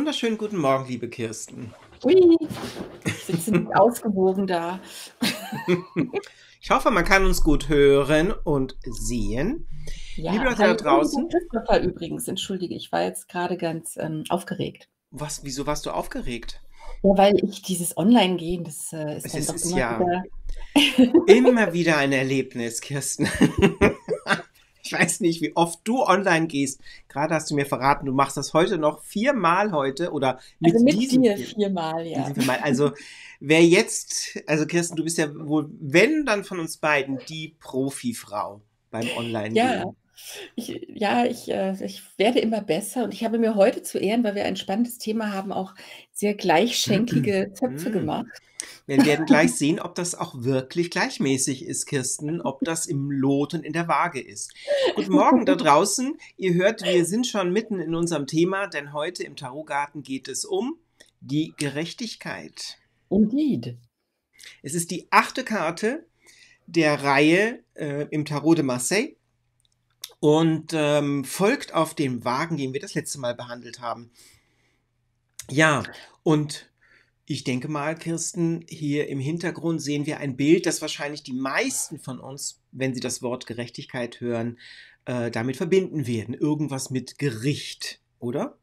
wunderschönen guten Morgen, liebe Kirsten. Ui, ich sitze nicht ausgewogen da. Ich hoffe, man kann uns gut hören und sehen. Liebe Ja, Leute da hallo, lieber draußen, Christopher übrigens, entschuldige, ich war jetzt gerade ganz, aufgeregt. wieso warst du aufgeregt? Ja, weil ich dieses Online-Gehen, das, ist Es dann ist, doch ist immer ja wieder immer wieder ein Erlebnis, Kirsten. Ich weiß nicht, wie oft du online gehst. Gerade hast du mir verraten, du machst das heute noch viermal heute oder also mit mit diesem dir viermal, diesen ja. viermal. Also wer jetzt, also Kirsten, du bist ja wohl, wenn dann von uns beiden, die Profifrau beim Ja, Online-Gehen. ich werde immer besser und ich habe mir heute zu Ehren, weil wir ein spannendes Thema haben, auch sehr gleichschenklige Zöpfe Mm. gemacht. Wir werden gleich sehen, ob das auch wirklich gleichmäßig ist, Kirsten, ob das im Lot und in der Waage ist. Guten Morgen da draußen. Ihr hört, wir sind schon mitten in unserem Thema, denn heute im Tarotgarten geht es um die Gerechtigkeit. Indeed. Es ist die 8. Karte der Reihe im Tarot de Marseille und folgt auf dem Wagen, den wir das letzte Mal behandelt haben. Ja, und ich denke mal, Kirsten, hier im Hintergrund sehen wir ein Bild, das wahrscheinlich die meisten von uns, wenn sie das Wort Gerechtigkeit hören, damit verbinden werden. Irgendwas mit Gericht, oder?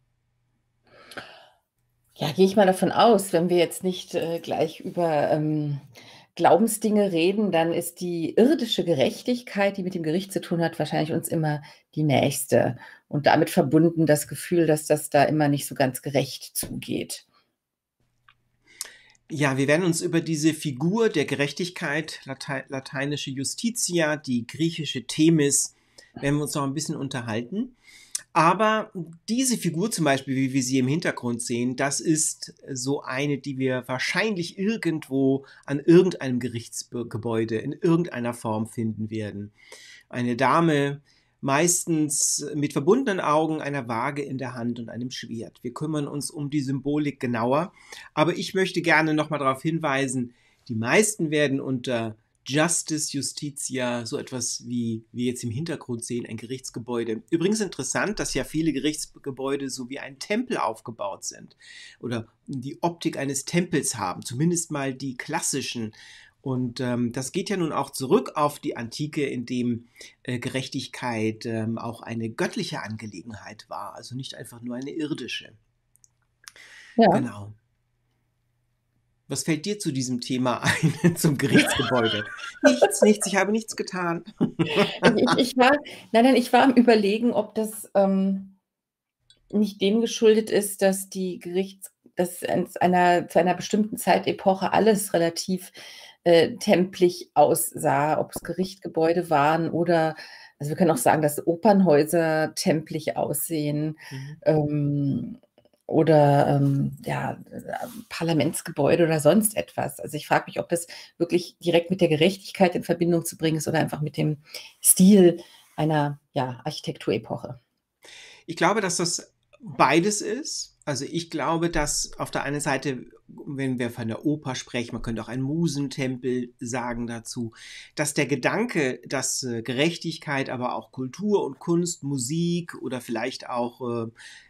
Ja, gehe ich mal davon aus, wenn wir jetzt nicht, gleich über, Glaubensdinge reden, dann ist die irdische Gerechtigkeit, die mit dem Gericht zu tun hat, wahrscheinlich uns immer die nächste und damit verbunden das Gefühl, dass das da immer nicht so ganz gerecht zugeht. Ja, wir werden uns über diese Figur der Gerechtigkeit, lateinische Justitia, die griechische Themis, werden wir uns noch ein bisschen unterhalten. Aber diese Figur zum Beispiel, wie wir sie im Hintergrund sehen, das ist so eine, die wir wahrscheinlich irgendwo an irgendeinem Gerichtsgebäude in irgendeiner Form finden werden. Eine Dame, meistens mit verbundenen Augen, einer Waage in der Hand und einem Schwert. Wir kümmern uns um die Symbolik genauer, aber ich möchte gerne nochmal darauf hinweisen, die meisten werden unter Justice Justitia, so etwas wie wir jetzt im Hintergrund sehen, ein Gerichtsgebäude. Übrigens interessant, dass ja viele Gerichtsgebäude so wie ein Tempel aufgebaut sind oder die Optik eines Tempels haben, zumindest mal die klassischen. Und das geht ja nun auch zurück auf die Antike, in dem Gerechtigkeit auch eine göttliche Angelegenheit war, also nicht einfach nur eine irdische. Ja, Genau. Was fällt dir zu diesem Thema ein, zum Gerichtsgebäude? Nichts, nichts, ich habe nichts getan. ich war nein, ich war am Überlegen, ob das, nicht dem geschuldet ist, dass die Gerichts dass zu einer bestimmten Zeitepoche alles relativ, tempelig aussah, ob es Gerichtgebäude waren oder also, wir können auch sagen, dass Opernhäuser tempelig aussehen, Mhm. ähm, oder, ja, Parlamentsgebäude oder sonst etwas. Also, ich frage mich, ob das wirklich direkt mit der Gerechtigkeit in Verbindung zu bringen ist oder einfach mit dem Stil einer, ja, Architekturepoche. Ich glaube, dass das beides ist. Also ich glaube, dass auf der einen Seite, wenn wir von der Oper sprechen, man könnte auch ein Musentempel sagen dazu, dass der Gedanke, dass Gerechtigkeit, aber auch Kultur und Kunst, Musik oder vielleicht auch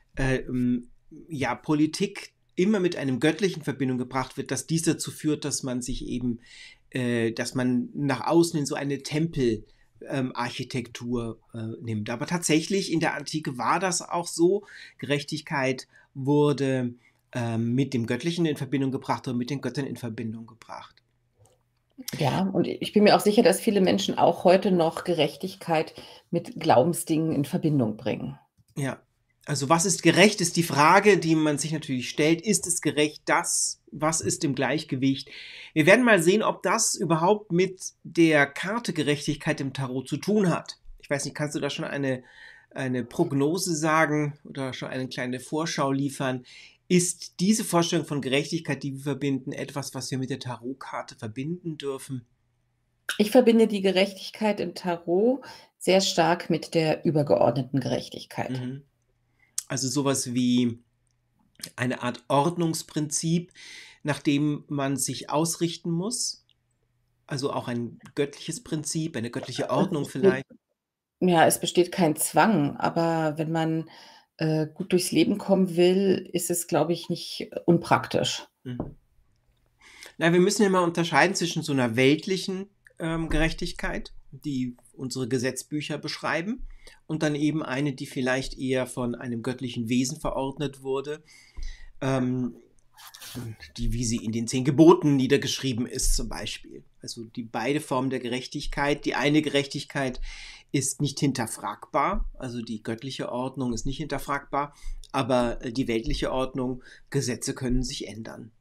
ja, Politik immer mit einem Göttlichen in Verbindung gebracht wird, dass dies dazu führt, dass man sich eben, dass man nach außen in so eine Tempel Architektur nimmt. Aber tatsächlich in der Antike war das auch so. Gerechtigkeit wurde mit dem Göttlichen in Verbindung gebracht und mit den Göttern in Verbindung gebracht. Ja, und ich bin mir auch sicher, dass viele Menschen auch heute noch Gerechtigkeit mit Glaubensdingen in Verbindung bringen. Ja. Also was ist gerecht, ist die Frage, die man sich natürlich stellt. Ist es gerecht, das? Was ist im Gleichgewicht? Wir werden mal sehen, ob das überhaupt mit der Karte Gerechtigkeit im Tarot zu tun hat. Ich weiß nicht, kannst du da schon eine Prognose sagen oder schon eine kleine Vorschau liefern? Ist diese Vorstellung von Gerechtigkeit, die wir verbinden, etwas, was wir mit der Tarotkarte verbinden dürfen? Ich verbinde die Gerechtigkeit im Tarot sehr stark mit der übergeordneten Gerechtigkeit. Mhm. Also sowas wie eine Art Ordnungsprinzip, nach dem man sich ausrichten muss. Also auch ein göttliches Prinzip, eine göttliche Es Ordnung besteht vielleicht. ja, es besteht kein Zwang, aber wenn man, gut durchs Leben kommen will, ist es, glaube ich, nicht unpraktisch. Mhm. Na, wir müssen ja mal unterscheiden zwischen so einer weltlichen Gerechtigkeit, die unsere Gesetzbücher beschreiben, und dann eben eine, die vielleicht eher von einem göttlichen Wesen verordnet wurde, ähm, die, wie sie in den 10 Geboten niedergeschrieben ist, zum Beispiel. Also die beide Formen der Gerechtigkeit. Die eine Gerechtigkeit ist nicht hinterfragbar, also die göttliche Ordnung ist nicht hinterfragbar, aber die weltliche Ordnung, Gesetze können sich ändern.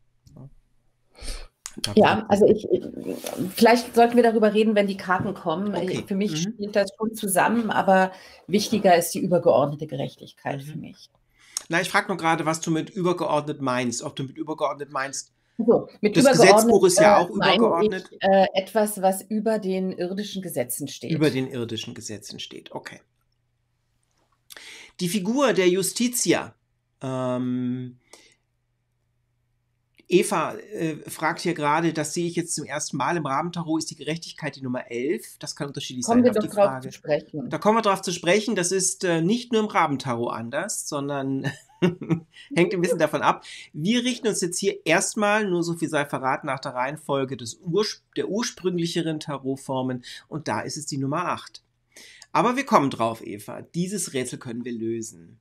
Ja, also vielleicht sollten wir darüber reden, wenn die Karten kommen. Okay. Für mich spielt das schon zusammen, aber wichtiger ist die übergeordnete Gerechtigkeit für mich. Na, ich frage nur gerade, was du mit übergeordnet meinst. Ob du mit übergeordnet meinst, so, mit das Gesetzbuch ist ja auch übergeordnet. Etwas, was über den irdischen Gesetzen steht. Über den irdischen Gesetzen steht, okay. Die Figur der Justitia. Eva fragt hier gerade, das sehe ich jetzt zum ersten Mal im Rabentarot, ist die Gerechtigkeit die Nummer 11. Das kann unterschiedlich sein. Kommen wir doch drauf zu sprechen. Da kommen wir drauf zu sprechen. Das ist nicht nur im Rabentarot anders, sondern hängt ein bisschen davon ab. Wir richten uns jetzt hier erstmal, nur so viel sei verraten, nach der Reihenfolge der ursprünglicheren Tarotformen. Und da ist es die Nummer 8. Aber wir kommen drauf, Eva. Dieses Rätsel können wir lösen.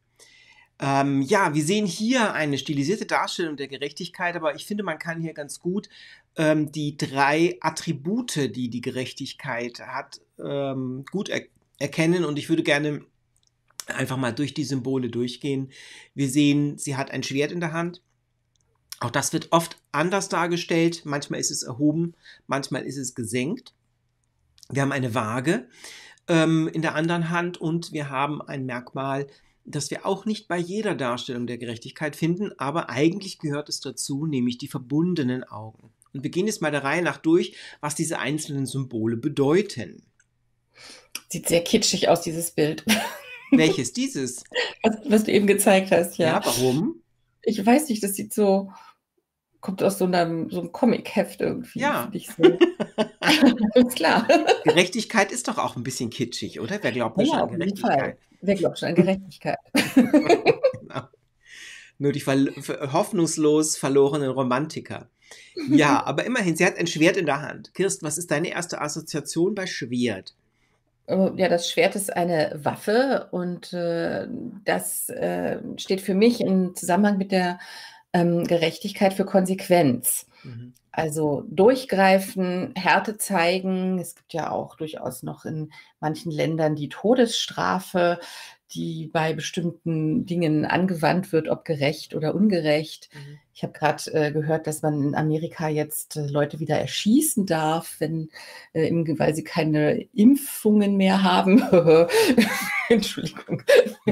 Ja, wir sehen hier eine stilisierte Darstellung der Gerechtigkeit, aber ich finde, man kann hier ganz gut die 3 Attribute, die die Gerechtigkeit hat, gut erkennen, und ich würde gerne einfach mal durch die Symbole durchgehen. Wir sehen, sie hat ein Schwert in der Hand. Auch das wird oft anders dargestellt. Manchmal ist es erhoben, manchmal ist es gesenkt. Wir haben eine Waage in der anderen Hand, und wir haben ein Merkmal, das wir auch nicht bei jeder Darstellung der Gerechtigkeit finden, aber eigentlich gehört es dazu, nämlich die verbundenen Augen. Und wir gehen jetzt mal der Reihe nach durch, was diese einzelnen Symbole bedeuten. Sieht sehr kitschig aus, dieses Bild. Welches dieses? Was du eben gezeigt hast, ja. Ja, warum? Ich weiß nicht, das sieht so, kommt aus so einem Comic-Heft irgendwie. Ja. So. Alles klar. Gerechtigkeit ist doch auch ein bisschen kitschig, oder? Wer glaubt nicht an Gerechtigkeit? Wer glaubt schon an Gerechtigkeit? Genau. Nur die hoffnungslos verlorenen Romantiker. Ja, aber immerhin, sie hat ein Schwert in der Hand. Kirsten, was ist deine erste Assoziation bei Schwert? Ja, das Schwert ist eine Waffe, und das steht für mich im Zusammenhang mit der Gerechtigkeit für Konsequenz. Mhm. Also durchgreifen, Härte zeigen. Es gibt ja auch durchaus noch in manchen Ländern die Todesstrafe, die bei bestimmten Dingen angewandt wird, ob gerecht oder ungerecht. Mhm. Ich habe gerade gehört, dass man in Amerika jetzt Leute wieder erschießen darf, weil sie keine Impfungen mehr haben. Entschuldigung.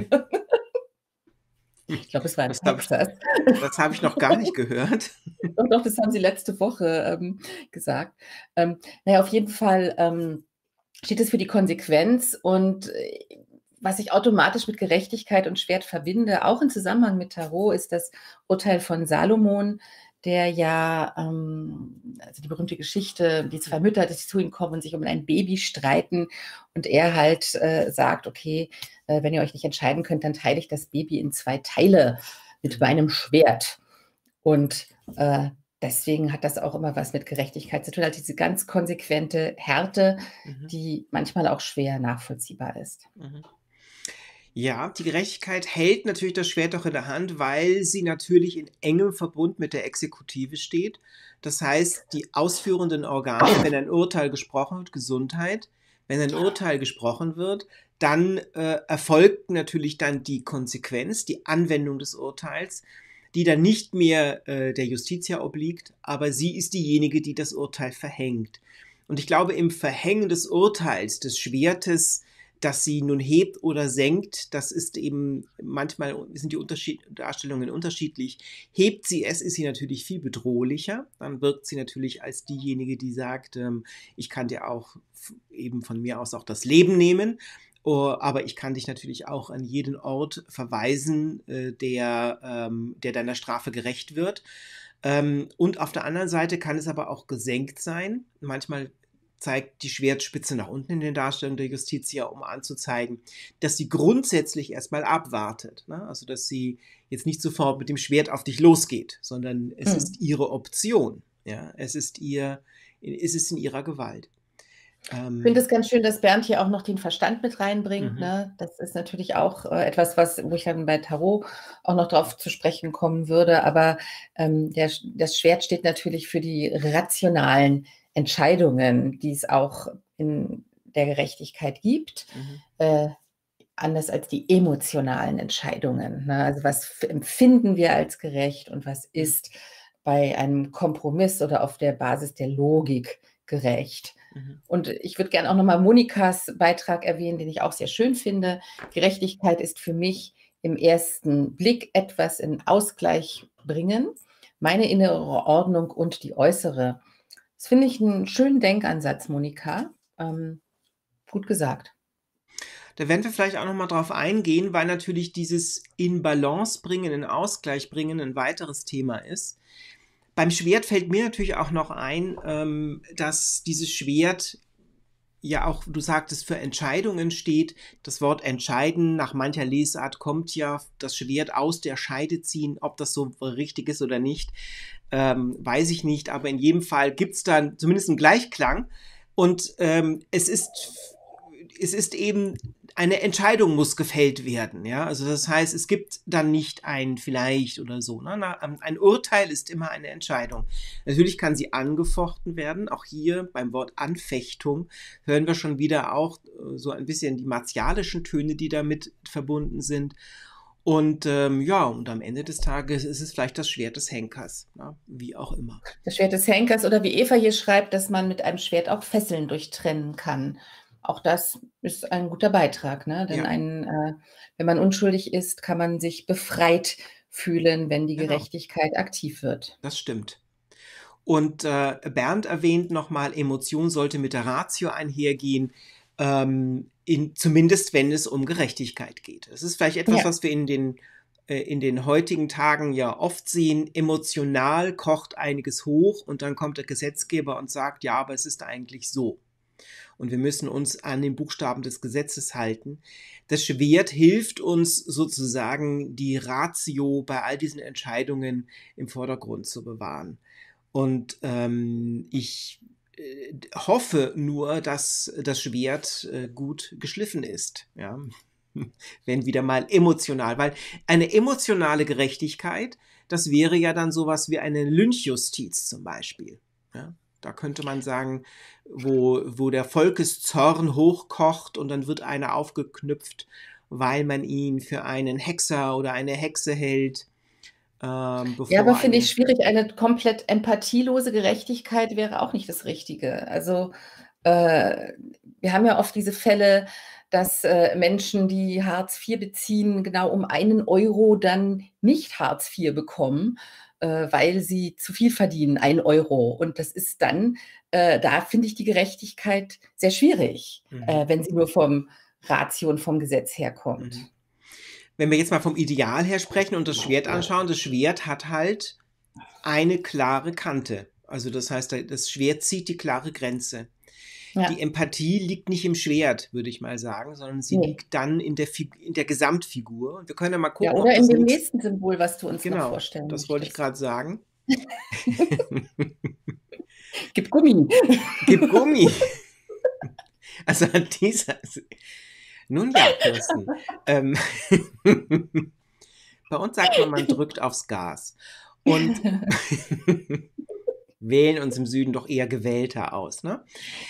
Ich glaube, es war in Texas. Das habe ich noch gar nicht gehört. Doch, das haben sie letzte Woche gesagt. Naja, auf jeden Fall steht es für die Konsequenz, und was ich automatisch mit Gerechtigkeit und Schwert verbinde, auch im Zusammenhang mit Tarot, ist das Urteil von Salomon, der ja, also die berühmte Geschichte, die 2 Mütter, die zu ihm kommen und sich um ein Baby streiten, und er halt sagt, okay, wenn ihr euch nicht entscheiden könnt, dann teile ich das Baby in 2 Teile mit meinem Schwert. Und deswegen hat das auch immer was mit Gerechtigkeit zu tun, also diese ganz konsequente Härte, die manchmal auch schwer nachvollziehbar ist. Ja, die Gerechtigkeit hält natürlich das Schwert auch in der Hand, weil sie natürlich in engem Verbund mit der Exekutive steht. Das heißt, die ausführenden Organe, wenn ein Urteil gesprochen wird, Gesundheit, wenn ein Urteil gesprochen wird, dann erfolgt natürlich dann die Konsequenz, die Anwendung des Urteils, die dann nicht mehr der Justitia obliegt, aber sie ist diejenige, die das Urteil verhängt. Und ich glaube, im Verhängen des Urteils, des Schwertes, dass sie nun hebt oder senkt, das ist eben, manchmal sind die Darstellungen unterschiedlich. Hebt sie es, ist sie natürlich viel bedrohlicher. Dann wirkt sie natürlich als diejenige, die sagt, ich kann dir auch eben von mir aus auch das Leben nehmen, aber ich kann dich natürlich auch an jeden Ort verweisen, der deiner Strafe gerecht wird. Und auf der anderen Seite kann es aber auch gesenkt sein. Manchmal zeigt die Schwertspitze nach unten in den Darstellungen der Justitia, um anzuzeigen, dass sie grundsätzlich erstmal abwartet. Ne? Also, dass sie jetzt nicht sofort mit dem Schwert auf dich losgeht, sondern es ist ihre Option. Ja? Es ist in ihrer Gewalt. Ich finde es ganz schön, dass Bernd hier auch noch den Verstand mit reinbringt. Ne? Das ist natürlich auch etwas, wo ich dann bei Tarot auch noch drauf zu sprechen kommen würde. Aber das Schwert steht natürlich für die rationalen Entscheidungen, die es auch in der Gerechtigkeit gibt. Anders als die emotionalen Entscheidungen. Ne? Also was empfinden wir als gerecht und was ist bei einem Kompromiss oder auf der Basis der Logik gerecht. Und ich würde gerne auch nochmal Monikas Beitrag erwähnen, den ich auch sehr schön finde. Gerechtigkeit ist für mich im ersten Blick etwas in Ausgleich bringen, meine innere Ordnung und die äußere. Das finde ich einen schönen Denkansatz, Monika. Gut gesagt. Da werden wir vielleicht auch nochmal drauf eingehen, weil natürlich dieses in Balance bringen, in Ausgleich bringen ein weiteres Thema ist. Beim Schwert fällt mir natürlich auch noch ein, dass dieses Schwert ja auch, du sagtest, für Entscheidungen steht. Das Wort entscheiden, nach mancher Lesart kommt ja das Schwert aus der Scheide ziehen. Ob das so richtig ist oder nicht, weiß ich nicht. Aber in jedem Fall gibt es da zumindest einen Gleichklang. Und es ist eben, eine Entscheidung muss gefällt werden, ja, also das heißt, es gibt dann nicht ein vielleicht oder so, ne? Ein Urteil ist immer eine Entscheidung. Natürlich kann sie angefochten werden, auch hier beim Wort Anfechtung hören wir schon wieder auch so ein bisschen die martialischen Töne, die damit verbunden sind. Und und am Ende des Tages ist es vielleicht das Schwert des Henkers, ne? Wie auch immer. Das Schwert des Henkers oder wie Eva hier schreibt, dass man mit einem Schwert auch Fesseln durchtrennen kann. Auch das ist ein guter Beitrag, ne? Denn wenn man unschuldig ist, kann man sich befreit fühlen, wenn die Gerechtigkeit aktiv wird. Das stimmt. Und Bernd erwähnt nochmal, Emotion sollte mit der Ratio einhergehen, zumindest wenn es um Gerechtigkeit geht. Das ist vielleicht etwas, was wir in den heutigen Tagen ja oft sehen. Emotional kocht einiges hoch und dann kommt der Gesetzgeber und sagt, ja, aber es ist eigentlich so. Und wir müssen uns an den Buchstaben des Gesetzes halten. Das Schwert hilft uns sozusagen, die Ratio bei all diesen Entscheidungen im Vordergrund zu bewahren. Und ich hoffe nur, dass das Schwert gut geschliffen ist. Ja? Wenn wieder mal emotional, weil eine emotionale Gerechtigkeit, das wäre ja dann sowas wie eine Lynchjustiz zum Beispiel. Ja? Da könnte man sagen, wo der Volkeszorn hochkocht und dann wird einer aufgeknüpft, weil man ihn für einen Hexer oder eine Hexe hält. Ja, aber finde ich schwierig. Eine komplett empathielose Gerechtigkeit wäre auch nicht das Richtige. Also wir haben ja oft diese Fälle, dass Menschen, die Hartz IV beziehen, genau um 1 Euro dann nicht Hartz IV bekommen, weil sie zu viel verdienen, 1 Euro. Und das ist dann, da finde ich die Gerechtigkeit sehr schwierig, wenn sie nur vom Ratio und vom Gesetz herkommt. Wenn wir jetzt mal vom Ideal her sprechen und das Schwert anschauen, das Schwert hat halt eine klare Kante. Also das heißt, das Schwert zieht die klare Grenze. Ja. Die Empathie liegt nicht im Schwert, würde ich mal sagen, sondern sie liegt dann in der Gesamtfigur. Und wir können ja mal gucken. Ja, oder in dem nächsten Symbol, was du uns noch vorstellen das wollte ich gerade sagen. Gib Gummi. Gib Gummi. Also an dieser... Nun ja, Kirsten. Bei uns sagt man drückt aufs Gas. Und wählen uns im Süden doch eher gewählter aus, ne?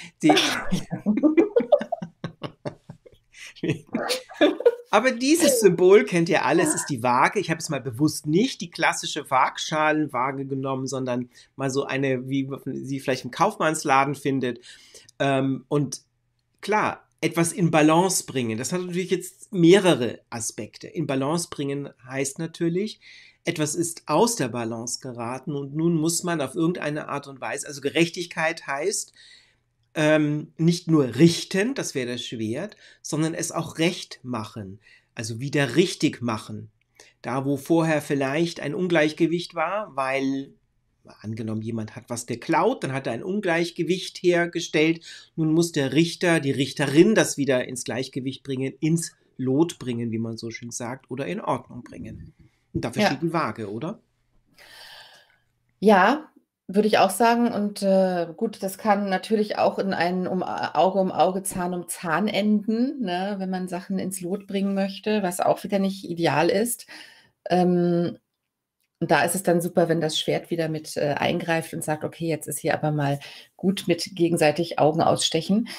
Aber dieses Symbol kennt ihr alle, es ist die Waage. Ich habe es mal bewusst nicht die klassische Waagschalenwaage genommen, sondern mal so eine, wie man sie vielleicht im Kaufmannsladen findet. Und klar, etwas in Balance bringen. Das hat natürlich jetzt mehrere Aspekte. In Balance bringen heißt natürlich, etwas ist aus der Balance geraten und nun muss man auf irgendeine Art und Weise, also Gerechtigkeit heißt, nicht nur richten, das wäre das Schwert, sondern es auch recht machen, also wieder richtig machen. Da, wo vorher vielleicht ein Ungleichgewicht war, weil angenommen, jemand hat was geklaut, dann hat er ein Ungleichgewicht hergestellt. Nun muss der Richter, die Richterin das wieder ins Gleichgewicht bringen, ins Lot bringen, wie man so schön sagt, oder in Ordnung bringen. Und dafür steht Ja. die Waage, oder? Ja, würde ich auch sagen. Und gut, das kann natürlich auch in ein Auge um Auge, Zahn um Zahn enden, ne, wenn man Sachen ins Lot bringen möchte, was auch wieder nicht ideal ist. Und da ist es dann super, wenn das Schwert wieder mit eingreift und sagt, okay, jetzt ist hier aber mal gut mit gegenseitig Augen ausstechen.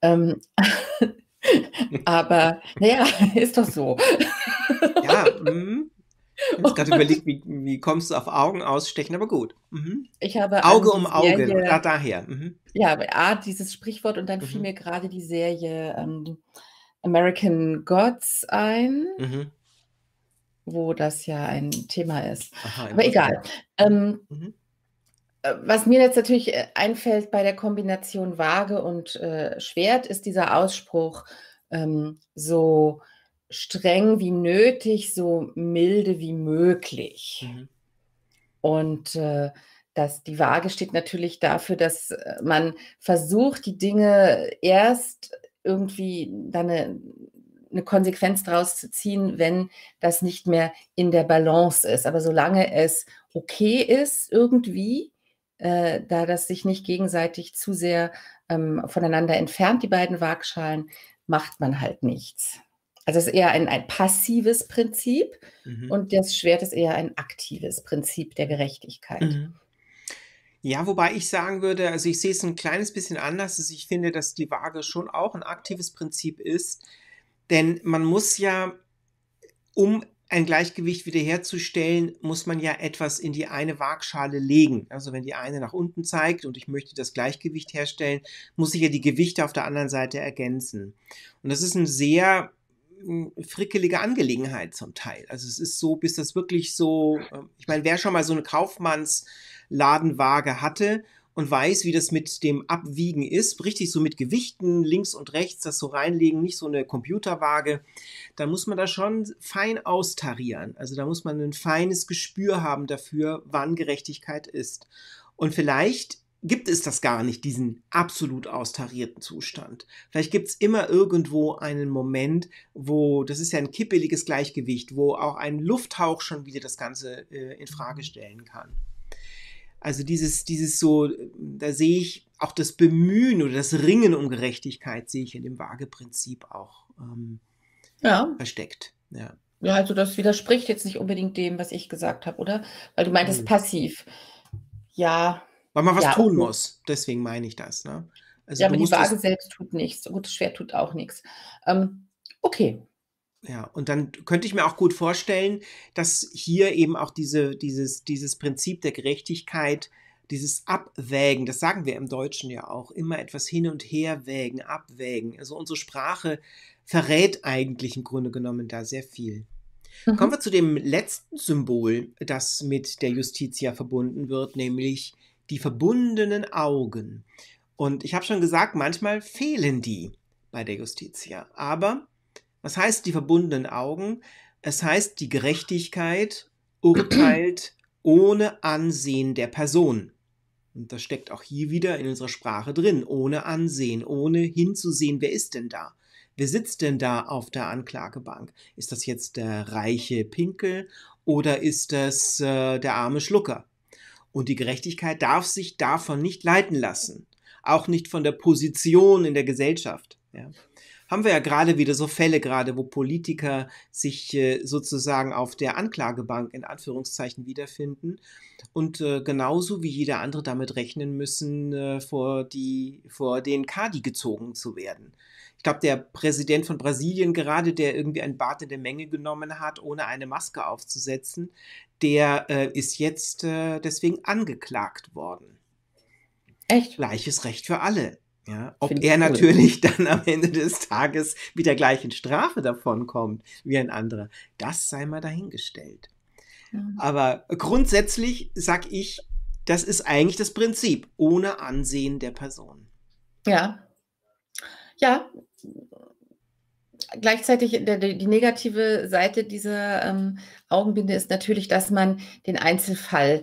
Aber naja, ist doch so. Ja, ich habe jetzt gerade überlegt, wie kommst du auf Augen ausstechen, aber gut. Ich habe Auge an um die Auge, Serie, daher. ja, A, dieses Sprichwort, und dann fiel mir gerade die Serie American Gods ein, wo das ja ein Thema ist. Aha, Aber egal. Was mir jetzt natürlich einfällt bei der Kombination Waage und Schwert, ist dieser Ausspruch, so streng wie nötig, so milde wie möglich. Und die Waage steht natürlich dafür, dass man versucht, die Dinge erst irgendwie dann eine Konsequenz daraus zu ziehen, wenn das nicht mehr in der Balance ist. Aber solange es okay ist irgendwie, da das sich nicht gegenseitig zu sehr voneinander entfernt, die beiden Waagschalen, macht man halt nichts. Also es ist eher ein passives Prinzip und das Schwert ist eher ein aktives Prinzip der Gerechtigkeit. Ja, wobei ich sagen würde, also ich sehe es ein kleines bisschen anders. Also ich finde, dass die Waage schon auch ein aktives Prinzip ist, denn man muss ja, um ein Gleichgewicht wiederherzustellen, muss man ja etwas in die eine Waagschale legen. Also wenn die eine nach unten zeigt und ich möchte das Gleichgewicht herstellen, muss ich ja die Gewichte auf der anderen Seite ergänzen. Und das ist eine sehr frickelige Angelegenheit zum Teil. Also es ist so, bis das wirklich so, ich meine, wer schon mal so eine Kaufmannsladenwaage hatte und weiß, wie das mit dem Abwiegen ist, richtig so mit Gewichten links und rechts das so reinlegen, nicht so eine Computerwaage, da muss man da schon fein austarieren. Also da muss man ein feines Gespür haben dafür, wann Gerechtigkeit ist. Und vielleicht gibt es das gar nicht, diesen absolut austarierten Zustand. Vielleicht gibt es immer irgendwo einen Moment, wo, das ist ja ein kippeliges Gleichgewicht, wo auch ein Lufthauch schon wieder das Ganze in Frage stellen kann. Also dieses so, da sehe ich auch das Bemühen oder das Ringen um Gerechtigkeit, sehe ich in dem Waageprinzip auch versteckt. Ja. Ja, also das widerspricht jetzt nicht unbedingt dem, was ich gesagt habe, oder? Weil du meintest passiv. Ja. Weil man was ja, tun okay. muss. Deswegen meine ich das. Ne? Also Ja, du aber die musst Waage es, selbst tut nichts. Gut, das Schwert tut auch nichts. Okay. ja, und dann könnte ich mir auch gut vorstellen, dass hier eben auch dieses Prinzip der Gerechtigkeit, dieses Abwägen, das sagen wir im Deutschen ja auch, immer etwas hin und her wägen, abwägen. Also unsere Sprache verrät eigentlich im Grunde genommen da sehr viel. Kommen wir zu dem letzten Symbol, das mit der Justitia verbunden wird, nämlich die verbundenen Augen. Und ich habe schon gesagt, manchmal fehlen die bei der Justitia. Aber was heißt die verbundenen Augen? Es heißt, die Gerechtigkeit urteilt ohne Ansehen der Person. Und das steckt auch hier wieder in unserer Sprache drin, ohne Ansehen, ohne hinzusehen, wer ist denn da? Wer sitzt denn da auf der Anklagebank? Ist das jetzt der reiche Pinkel oder ist das der arme Schlucker? Und die Gerechtigkeit darf sich davon nicht leiten lassen. Auch nicht von der Position in der Gesellschaft. Ja. Haben wir ja gerade wieder so Fälle, gerade wo Politiker sich sozusagen auf der Anklagebank in Anführungszeichen wiederfinden und genauso wie jeder andere damit rechnen müssen, vor den Kadi gezogen zu werden. Ich glaube, der Präsident von Brasilien gerade, der irgendwie ein Bad in der Menge genommen hat, ohne eine Maske aufzusetzen, der ist jetzt deswegen angeklagt worden. Echt? Gleiches Recht für alle. Ja, ob Finde ich er cool. natürlich dann am Ende des Tages mit der gleichen Strafe davonkommt wie ein anderer, das sei mal dahingestellt. Aber grundsätzlich sag ich, das ist eigentlich das Prinzip, ohne Ansehen der Person. Ja. Ja. Gleichzeitig die negative Seite dieser Augenbinde ist natürlich, dass man den Einzelfall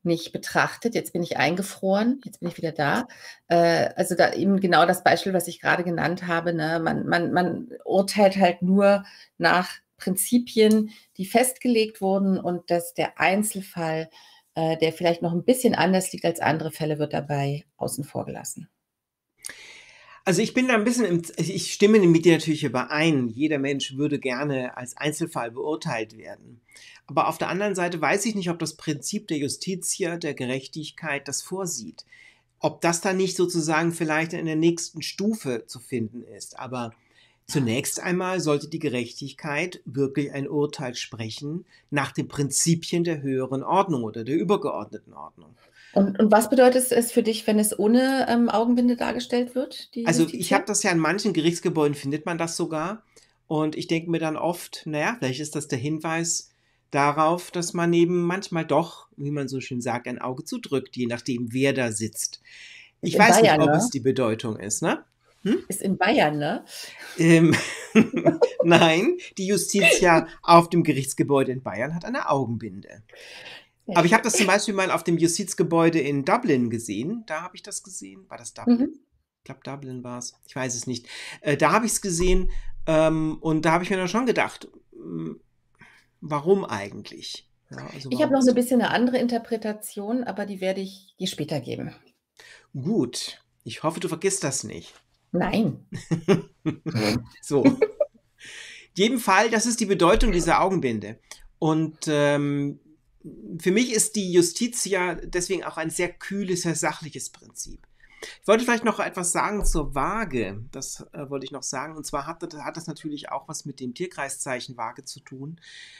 nicht betrachtet. Jetzt bin ich eingefroren, jetzt bin ich wieder da. Also da eben genau das Beispiel, was ich gerade genannt habe, ne? Man urteilt halt nur nach Prinzipien, die festgelegt wurden, und dass der Einzelfall, der vielleicht noch ein bisschen anders liegt als andere Fälle, wird dabei außen vor gelassen. Also ich bin da ein bisschen ich stimme mit dir natürlich überein. Jeder Mensch würde gerne als Einzelfall beurteilt werden. Aber auf der anderen Seite weiß ich nicht, ob das Prinzip der Justitia, der Gerechtigkeit, das vorsieht. Ob das dann nicht sozusagen vielleicht in der nächsten Stufe zu finden ist. Aber zunächst einmal sollte die Gerechtigkeit wirklich ein Urteil sprechen nach den Prinzipien der höheren Ordnung oder der übergeordneten Ordnung. Und was bedeutet es für dich, wenn es ohne Augenbinde dargestellt wird, die Also ich Justitia? habe das ja in manchen Gerichtsgebäuden, findet man das sogar. Und ich denke mir dann oft, naja, vielleicht ist das der Hinweis darauf, dass man eben manchmal doch, wie man so schön sagt, ein Auge zudrückt, je nachdem, wer da sitzt. Ist Ich in weiß nicht, Bayern, ob es ne? die Bedeutung ist, ne? Ist in Bayern, ne? Ähm, Nein, die Justitia auf dem Gerichtsgebäude in Bayern hat eine Augenbinde. Sehr Aber ich habe schön. das zum Beispiel mal auf dem Justizgebäude in Dublin gesehen. Da habe ich das gesehen. War das Dublin? Mhm. Ich glaube, Dublin war es. Ich weiß es nicht. Da habe ich es gesehen und da habe ich mir dann schon gedacht, warum eigentlich? Ja, also Ich habe warum noch ist ein das? bisschen eine andere Interpretation, aber die werde ich dir später geben. Gut. Ich hoffe, du vergisst das nicht. Nein. So. In jedem Fall, das ist die Bedeutung dieser Augenbinde. Und für mich ist die Justitia deswegen auch ein sehr kühles, sehr sachliches Prinzip. Ich wollte vielleicht noch etwas sagen zur Waage. Das wollte ich noch sagen. Und zwar hat das natürlich auch was mit dem Tierkreiszeichen Waage zu tun.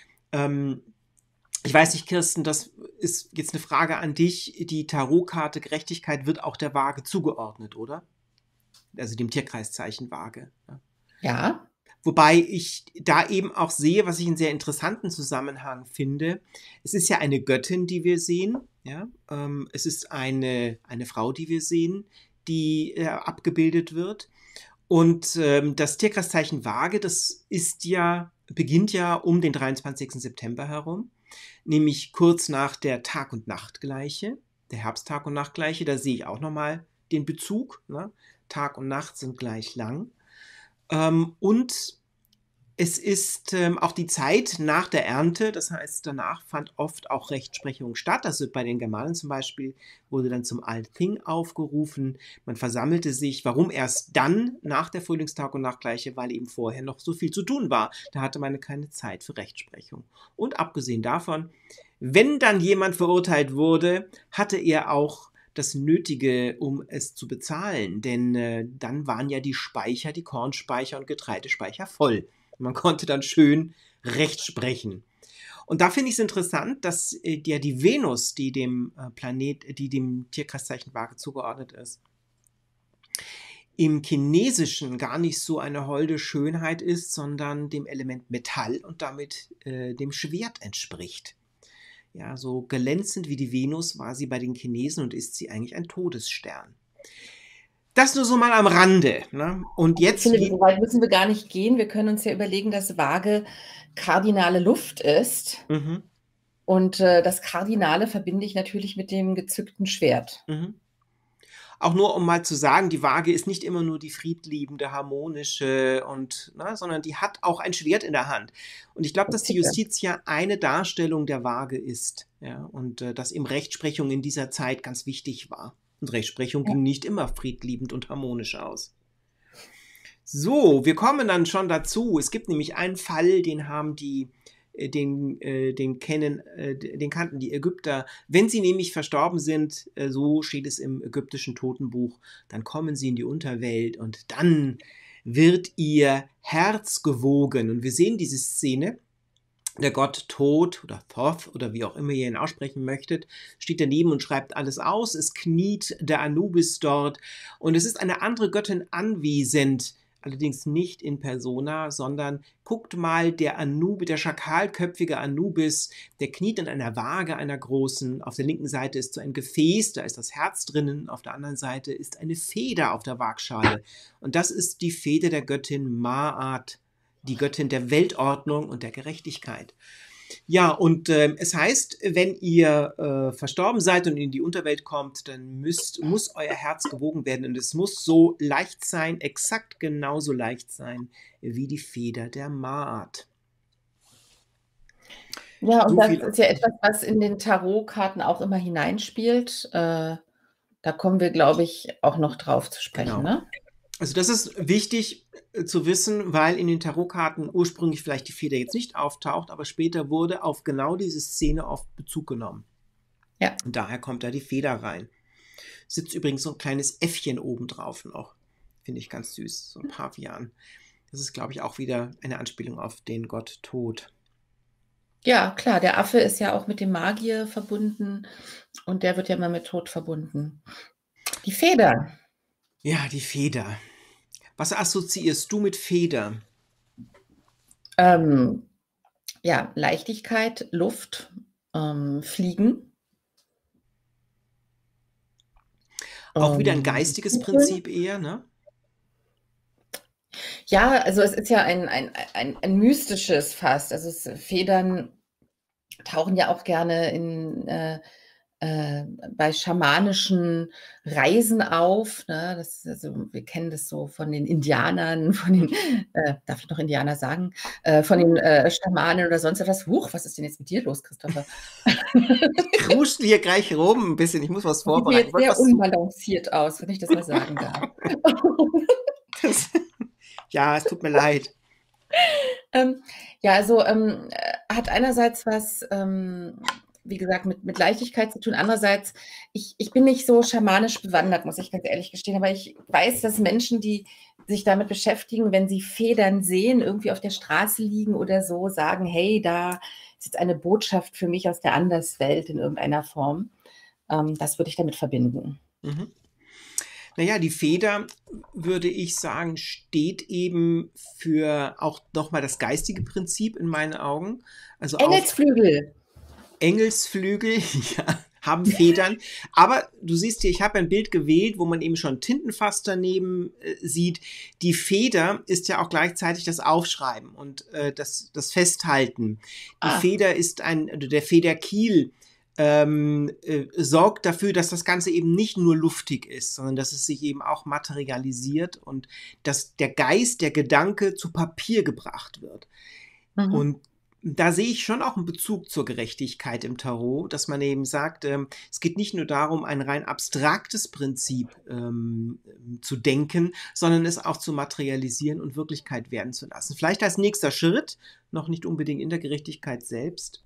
Ich weiß nicht, Kirsten, das ist jetzt eine Frage an dich. Die Tarotkarte Gerechtigkeit wird auch der Waage zugeordnet, oder? Also dem Tierkreiszeichen Waage. Ja. Ja. Wobei ich da eben auch sehe, was ich einen sehr interessanten Zusammenhang finde. Es ist ja eine Göttin, die wir sehen. Ja? Es ist eine Frau, die wir sehen, die abgebildet wird. Und das Tierkreiszeichen Waage, das beginnt ja um den 23. September herum, nämlich kurz nach der Tag- und Nachtgleiche, der Herbsttag- und Nachtgleiche. Da sehe ich auch nochmal den Bezug. Ne? Tag und Nacht sind gleich lang. Und es ist auch die Zeit nach der Ernte, das heißt, danach fand oft auch Rechtsprechung statt. Also bei den Germanen zum Beispiel wurde dann zum Althing aufgerufen. Man versammelte sich. Warum erst dann nach der Frühlingstag- und Nachtgleiche? Weil eben vorher noch so viel zu tun war. Da hatte man keine Zeit für Rechtsprechung. Und abgesehen davon, wenn dann jemand verurteilt wurde, hatte er auch das Nötige, um es zu bezahlen. Denn dann waren ja die Speicher, die Kornspeicher und Getreidespeicher voll. Man konnte dann schön Recht sprechen. Und da finde ich es interessant, dass die Venus, die dem die dem Tierkreiszeichen Waage zugeordnet ist, im Chinesischen gar nicht so eine holde Schönheit ist, sondern dem Element Metall und damit dem Schwert entspricht. Ja, so glänzend wie die Venus war sie bei den Chinesen und ist sie eigentlich ein Todesstern. Das nur so mal am Rande. Ne? Und Ich jetzt finde, so weit müssen wir gar nicht gehen. Wir können uns ja überlegen, dass Waage kardinale Luft ist. Mhm. Und das Kardinale verbinde ich natürlich mit dem gezückten Schwert. Mhm. Auch nur, um mal zu sagen, die Waage ist nicht immer nur die friedliebende, harmonische sondern die hat auch ein Schwert in der Hand. Und ich glaube, dass die Justitia eine Darstellung der Waage ist. Ja, und dass eben Rechtsprechung in dieser Zeit ganz wichtig war. Und Rechtsprechung ging nicht immer friedliebend und harmonisch aus. So, wir kommen dann schon dazu. Es gibt nämlich einen Fall, den haben den kannten die Ägypter. Wenn sie nämlich verstorben sind, so steht es im ägyptischen Totenbuch, dann kommen sie in die Unterwelt und dann wird ihr Herz gewogen. Und wir sehen diese Szene. Der Gott Tod oder Thoth oder wie auch immer ihr ihn aussprechen möchtet, steht daneben und schreibt alles aus. Es kniet der Anubis dort und es ist eine andere Göttin anwesend, allerdings nicht in Persona, sondern guckt mal, der schakalköpfige Anubis, der kniet in einer Waage einer großen. Auf der linken Seite ist so ein Gefäß, da ist das Herz drinnen. Auf der anderen Seite ist eine Feder auf der Waagschale. Und das ist die Feder der Göttin Maat, die Göttin der Weltordnung und der Gerechtigkeit. Ja, und es heißt, wenn ihr verstorben seid und in die Unterwelt kommt, dann muss euer Herz gewogen werden und es muss so leicht sein, exakt genauso leicht sein wie die Feder der Maat. Ja, und So das viel. ist ja etwas, was in den Tarotkarten auch immer hineinspielt. Da kommen wir, glaube ich, auch noch drauf zu sprechen, Genau. ne? Also das ist wichtig zu wissen, weil in den Tarotkarten ursprünglich vielleicht die Feder jetzt nicht auftaucht, aber später wurde auf genau diese Szene oft Bezug genommen. Ja. Und daher kommt da die Feder rein. Sitzt übrigens so ein kleines Äffchen oben drauf noch. Finde ich ganz süß, so ein Pavian. Das ist, glaube ich, auch wieder eine Anspielung auf den Gott Tod. Ja, klar, der Affe ist ja auch mit dem Magier verbunden und der wird ja immer mit Tod verbunden. Die Feder. Ja, die Feder. Was assoziierst du mit Feder? Ja, Leichtigkeit, Luft, Fliegen. Auch wieder ein geistiges Prinzip eher, ne? Ja, also es ist ja ein mystisches fast. Also Federn tauchen ja auch gerne bei schamanischen Reisen auf. Ne? Also wir kennen das so von den Indianern, darf ich noch Indianer sagen, von den Schamanen oder sonst etwas. Huch, was ist denn jetzt mit dir los, Christopher? Ich kruschel hier gleich rum ein bisschen, ich muss was vorbereiten. Sieht jetzt sehr unbalanciert aus, wenn ich das mal sagen darf. Ja, es tut mir leid. Ja, also hat einerseits was, wie gesagt, mit Leichtigkeit zu tun. Andererseits, ich bin nicht so schamanisch bewandert, muss ich ganz ehrlich gestehen. Aber ich weiß, dass Menschen, die sich damit beschäftigen, wenn sie Federn sehen, irgendwie auf der Straße liegen oder so, sagen, hey, da ist jetzt eine Botschaft für mich aus der Anderswelt in irgendeiner Form. Das würde ich damit verbinden. Mhm. Naja, die Feder, würde ich sagen, steht eben für auch nochmal das geistige Prinzip in meinen Augen. Also Engelsflügel. Engelsflügel, ja, haben Federn. Aber du siehst hier, ich habe ein Bild gewählt, wo man eben schon Tintenfass daneben sieht. Die Feder ist ja auch gleichzeitig das Aufschreiben und das Festhalten. Die Feder ist der Federkiel sorgt dafür, dass das Ganze eben nicht nur luftig ist, sondern dass es sich eben auch materialisiert und dass der Geist, der Gedanke zu Papier gebracht wird. Mhm. Und da sehe ich schon auch einen Bezug zur Gerechtigkeit im Tarot, dass man eben sagt, es geht nicht nur darum, ein rein abstraktes Prinzip zu denken, sondern es auch zu materialisieren und Wirklichkeit werden zu lassen. Vielleicht als nächster Schritt, noch nicht unbedingt in der Gerechtigkeit selbst.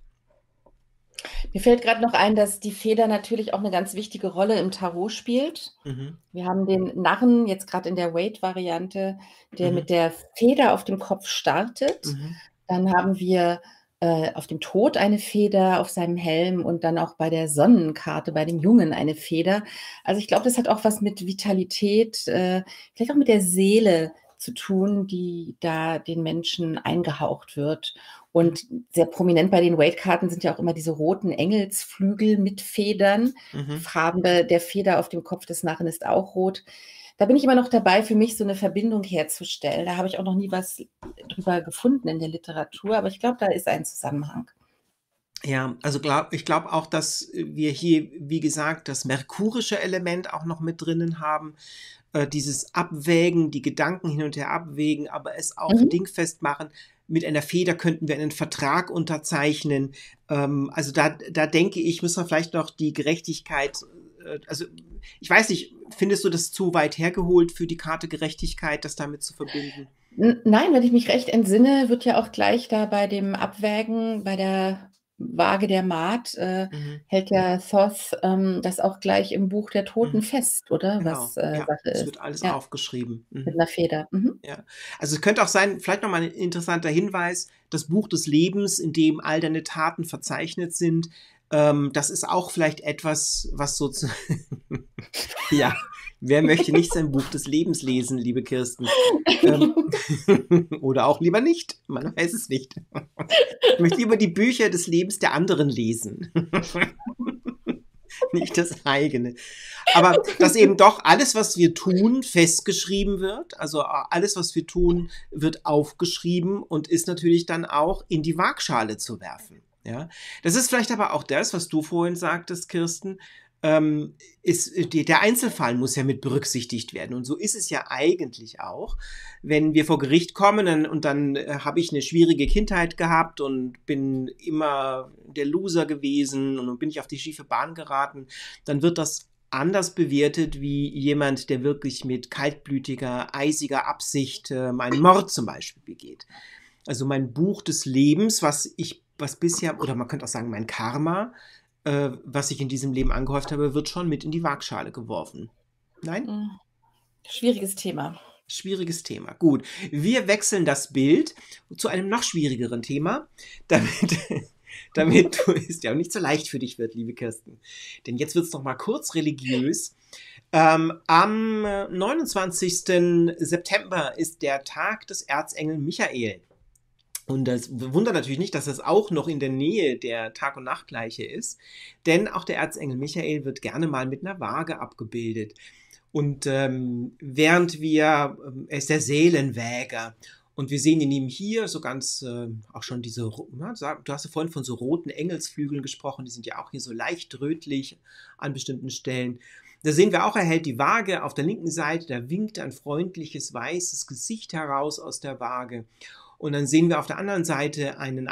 Mir fällt gerade noch ein, dass die Feder natürlich auch eine ganz wichtige Rolle im Tarot spielt. Mhm. Wir haben den Narren jetzt gerade in der Wade-Variante, der mit der Feder auf dem Kopf startet. Dann haben wir auf dem Tod eine Feder auf seinem Helm und dann auch bei der Sonnenkarte, bei dem Jungen eine Feder. Also ich glaube, das hat auch was mit Vitalität, vielleicht auch mit der Seele zu tun, die da den Menschen eingehaucht wird. Und sehr prominent bei den Wade-Karten sind ja auch immer diese roten Engelsflügel mit Federn. Die Farbe der Feder auf dem Kopf des Narren ist auch rot. Da bin ich immer noch dabei, für mich so eine Verbindung herzustellen. Da habe ich auch noch nie was drüber gefunden in der Literatur, aber ich glaube, da ist ein Zusammenhang. Ja, also ich glaube auch, dass wir hier, wie gesagt, das merkurische Element auch noch mit drinnen haben. Dieses Abwägen, die Gedanken hin und her abwägen, aber es auch dingfest machen. Mit einer Feder könnten wir einen Vertrag unterzeichnen. Also da denke ich, müssen wir vielleicht noch die Gerechtigkeit, also ich weiß nicht, findest du das zu weit hergeholt für die Karte Gerechtigkeit, das damit zu verbinden? Nein, wenn ich mich recht entsinne, wird ja auch gleich da bei dem Abwägen, bei der Waage der Maat, hält ja Thoth das auch gleich im Buch der Toten fest, oder? Genau. Was Sache ist. Es wird alles aufgeschrieben. Mit einer Feder. Ja. Also es könnte auch sein, vielleicht nochmal ein interessanter Hinweis, das Buch des Lebens, in dem all deine Taten verzeichnet sind, das ist auch vielleicht etwas, was sozusagen, ja, wer möchte nicht sein Buch des Lebens lesen, liebe Kirsten? Oder auch lieber nicht, man weiß es nicht. Ich möchte lieber die Bücher des Lebens der anderen lesen. Nicht das eigene. Aber dass eben doch alles, was wir tun, festgeschrieben wird. Also alles, was wir tun, wird aufgeschrieben und ist natürlich dann auch in die Waagschale zu werfen. Ja, das ist vielleicht aber auch das, was du vorhin sagtest, Kirsten, der Einzelfall muss ja mit berücksichtigt werden. Und so ist es ja eigentlich auch, wenn wir vor Gericht kommen und dann habe ich eine schwierige Kindheit gehabt und bin immer der Loser gewesen und dann bin ich auf die schiefe Bahn geraten, dann wird das anders bewertet wie jemand, der wirklich mit kaltblütiger, eisiger Absicht einen Mord zum Beispiel begeht. Also mein Buch des Lebens, was bisher, oder man könnte auch sagen, mein Karma, was ich in diesem Leben angehäuft habe, wird schon mit in die Waagschale geworfen. Nein? Schwieriges Thema. Schwieriges Thema. Gut. Wir wechseln das Bild zu einem noch schwierigeren Thema, damit es ja auch nicht so leicht für dich wird, liebe Kirsten. Denn jetzt wird es noch mal kurz religiös. Am 29. September ist der Tag des Erzengel Michael. Und das wundert natürlich nicht, dass das auch noch in der Nähe der Tag- und Nachtgleiche ist, denn auch der Erzengel Michael wird gerne mal mit einer Waage abgebildet. Und während er ist der Seelenwäger. Und wir sehen in ihm hier so ganz auch schon diese, du hast ja vorhin von so roten Engelsflügeln gesprochen, die sind ja auch hier so leicht rötlich an bestimmten Stellen. Da sehen wir auch, er hält die Waage auf der linken Seite, da winkt ein freundliches, weißes Gesicht heraus aus der Waage. Und dann sehen wir auf der anderen Seite eine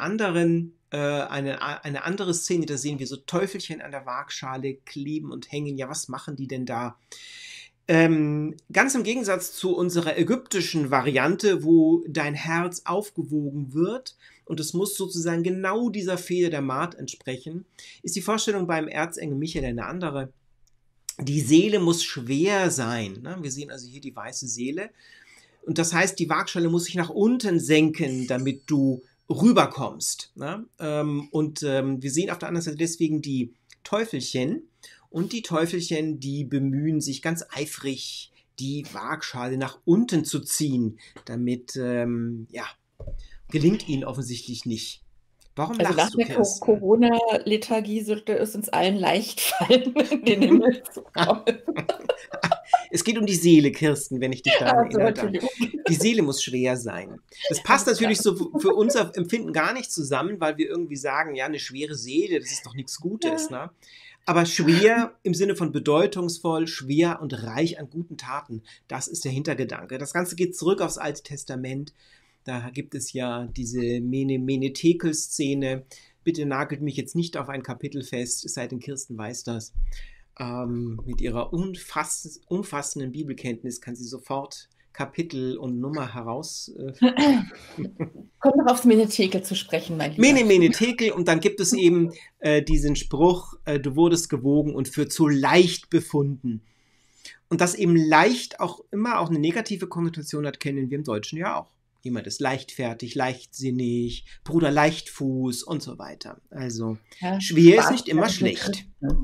andere Szene, da sehen wir so Teufelchen an der Waagschale kleben und hängen. Ja, was machen die denn da? Ganz im Gegensatz zu unserer ägyptischen Variante, wo dein Herz aufgewogen wird und es muss sozusagen genau dieser Feder der Maat entsprechen, ist die Vorstellung beim Erzengel Michael eine andere. Die Seele muss schwer sein. Ne? Wir sehen also hier die weiße Seele. Und das heißt, die Waagschale muss sich nach unten senken, damit du rüberkommst. Ne? Wir sehen auf der anderen Seite deswegen die Teufelchen. Und die Teufelchen, die bemühen sich ganz eifrig, die Waagschale nach unten zu ziehen. Damit, gelingt ihnen offensichtlich nicht. Warum Also nach lachst du, der Kirsten? Corona-Lethargie sollte es uns allen leicht fallen, in den Himmel zu kommen. Es geht um die Seele, Kirsten, wenn ich dich daran Also, erinnere. Entschuldigung. Die Seele muss schwer sein. Das passt Alles klar. natürlich so für unser Empfinden gar nicht zusammen, weil wir irgendwie sagen, ja, eine schwere Seele, das ist doch nichts Gutes. Ja. Ne? Aber schwer im Sinne von bedeutungsvoll, schwer und reich an guten Taten, das ist der Hintergedanke. Das Ganze geht zurück aufs Alte Testament. Da gibt es ja diese Mene-Tekel-Szene. Bitte nagelt mich jetzt nicht auf ein Kapitel fest, es sei denn, Kirsten weiß das. Mit ihrer umfassenden Bibelkenntnis kann sie sofort Kapitel und Nummer heraus. Kommt noch aufs Menetekel zu sprechen, mein Lieber. Mene Tekel, und dann gibt es eben diesen Spruch, du wurdest gewogen und für zu leicht befunden. Und dass eben leicht auch immer auch eine negative Konnotation hat, kennen wir im Deutschen ja auch. Jemand ist leichtfertig, leichtsinnig, Bruder Leichtfuß und so weiter. Also Ja, schwer ist nicht immer schlecht.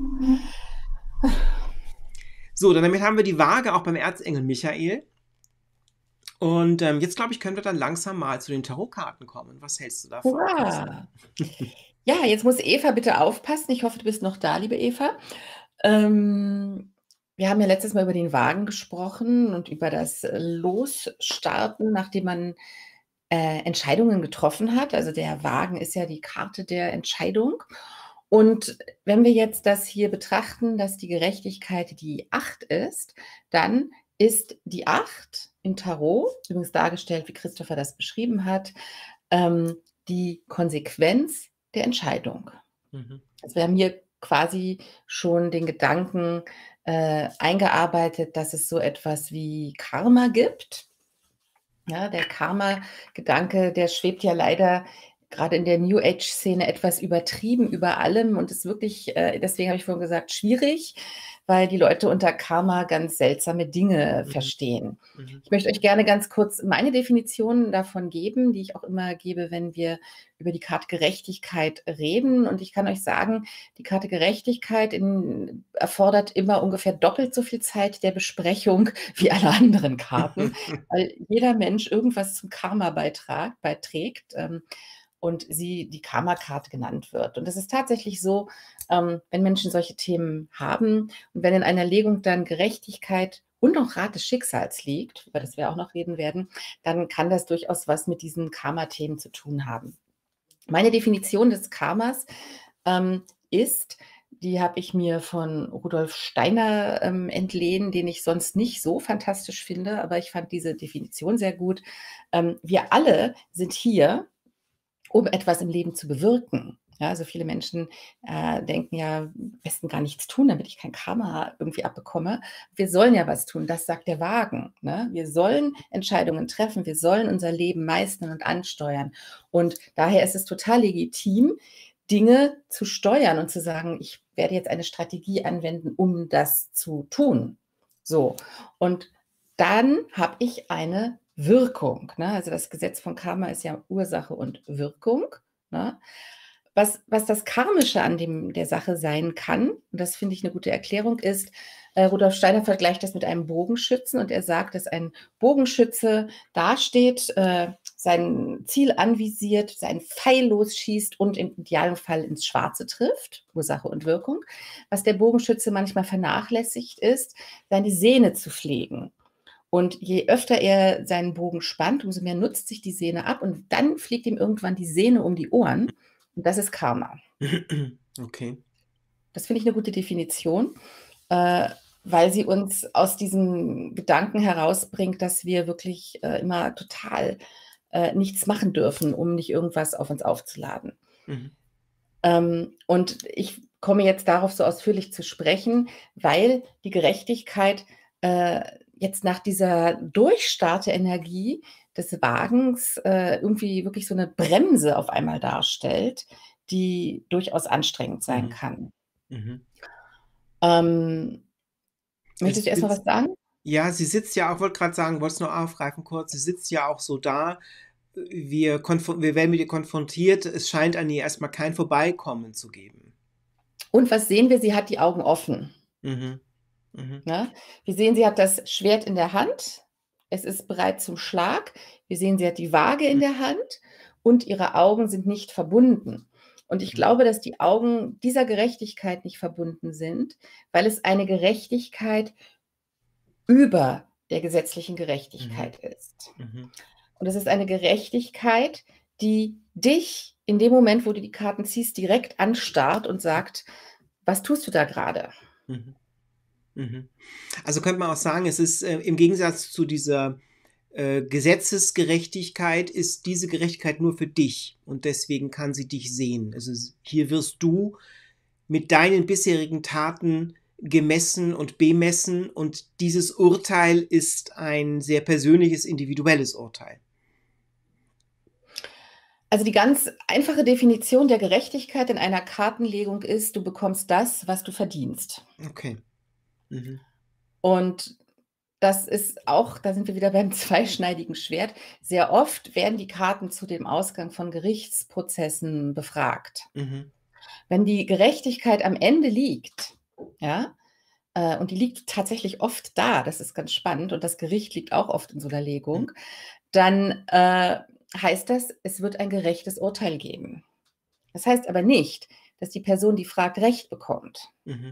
So, dann damit haben wir die Waage auch beim Erzengel Michael. Und jetzt, glaube ich, können wir dann langsam mal zu den Tarotkarten kommen. Was hältst du davon? Hurra! Ja, jetzt muss Eva bitte aufpassen. Ich hoffe, du bist noch da, liebe Eva. Wir haben ja letztes Mal über den Wagen gesprochen und über das Losstarten, nachdem man Entscheidungen getroffen hat. Also der Wagen ist ja die Karte der Entscheidung. Und wenn wir jetzt das hier betrachten, dass die Gerechtigkeit die 8 ist, dann ist die 8 im Tarot, übrigens dargestellt, wie Christopher das beschrieben hat, die Konsequenz der Entscheidung. Also wir haben hier quasi schon den Gedanken eingearbeitet, dass es so etwas wie Karma gibt. Ja, der Karma-Gedanke, der schwebt ja leider gerade in der New Age-Szene etwas übertrieben über allem und ist wirklich, deswegen habe ich vorhin gesagt, schwierig, weil die Leute unter Karma ganz seltsame Dinge verstehen. Ich möchte euch gerne ganz kurz meine Definition davon geben, die ich auch immer gebe, wenn wir über die Karte Gerechtigkeit reden. Und ich kann euch sagen, die Karte Gerechtigkeit erfordert immer ungefähr doppelt so viel Zeit der Besprechung wie alle anderen Karten, weil jeder Mensch irgendwas zum Karma beiträgt. Und sie die Karma-Karte genannt wird. Und es ist tatsächlich so, wenn Menschen solche Themen haben und wenn in einer Legung dann Gerechtigkeit und auch Rat des Schicksals liegt, über das wir auch noch reden werden, dann kann das durchaus was mit diesen Karma-Themen zu tun haben. Meine Definition des Karmas ist, die habe ich mir von Rudolf Steiner entlehnt, den ich sonst nicht so fantastisch finde, aber ich fand diese Definition sehr gut. Wir alle sind hier, um etwas im Leben zu bewirken. Ja, also viele Menschen denken ja, am besten gar nichts tun, damit ich kein Karma irgendwie abbekomme. Wir sollen ja was tun, das sagt der Wagen. Ne? Wir sollen Entscheidungen treffen, wir sollen unser Leben meistern und ansteuern. Und daher ist es total legitim, Dinge zu steuern und zu sagen, ich werde jetzt eine Strategie anwenden, um das zu tun. So, und dann habe ich eine Wirkung. Ne? Also das Gesetz von Karma ist ja Ursache und Wirkung. Ne? Was das Karmische an der Sache sein kann, und das finde ich eine gute Erklärung, ist, Rudolf Steiner vergleicht das mit einem Bogenschützen und er sagt, dass ein Bogenschütze dasteht, sein Ziel anvisiert, seinen Pfeil losschießt und im idealen Fall ins Schwarze trifft, Ursache und Wirkung. Was der Bogenschütze manchmal vernachlässigt ist, seine Sehne zu pflegen. Und je öfter er seinen Bogen spannt, umso mehr nutzt sich die Sehne ab und dann fliegt ihm irgendwann die Sehne um die Ohren. Und das ist Karma. Okay. Das finde ich eine gute Definition, weil sie uns aus diesem Gedanken herausbringt, dass wir wirklich immer total nichts machen dürfen, um nicht irgendwas auf uns aufzuladen. Und ich komme jetzt darauf so ausführlich zu sprechen, weil die Gerechtigkeit jetzt nach dieser Durchstartenergie des Wagens irgendwie wirklich so eine Bremse auf einmal darstellt, die durchaus anstrengend sein kann. Möchtest du erst mal was sagen? Ja, sie sitzt ja auch, wollte gerade sagen, wollte es nur aufgreifen kurz, sie sitzt ja auch so da, wir werden mit ihr konfrontiert, es scheint an ihr erstmal kein Vorbeikommen zu geben. Und was sehen wir? Sie hat die Augen offen. Ne? Wir sehen, sie hat das Schwert in der Hand, es ist bereit zum Schlag. Wir sehen, sie hat die Waage in der Hand und ihre Augen sind nicht verbunden. Und ich glaube, dass die Augen dieser Gerechtigkeit nicht verbunden sind, weil es eine Gerechtigkeit über der gesetzlichen Gerechtigkeit ist. Und es ist eine Gerechtigkeit, die dich in dem Moment, wo du die Karten ziehst, direkt anstarrt und sagt, was tust du da gerade? Also könnte man auch sagen, es ist im Gegensatz zu dieser Gesetzesgerechtigkeit, ist diese Gerechtigkeit nur für dich und deswegen kann sie dich sehen. Also hier wirst du mit deinen bisherigen Taten gemessen und bemessen und dieses Urteil ist ein sehr persönliches, individuelles Urteil. Also die ganz einfache Definition der Gerechtigkeit in einer Kartenlegung ist, du bekommst das, was du verdienst. Okay. Und das ist auch, da sind wir wieder beim zweischneidigen Schwert. Sehr oft werden die Karten zu dem Ausgang von Gerichtsprozessen befragt. Wenn die Gerechtigkeit am Ende liegt, ja, und die liegt tatsächlich oft da, das ist ganz spannend, und das Gericht liegt auch oft in so einer Legung, dann heißt das, es wird ein gerechtes Urteil geben. Das heißt aber nicht, dass die Person, die fragt, Recht bekommt.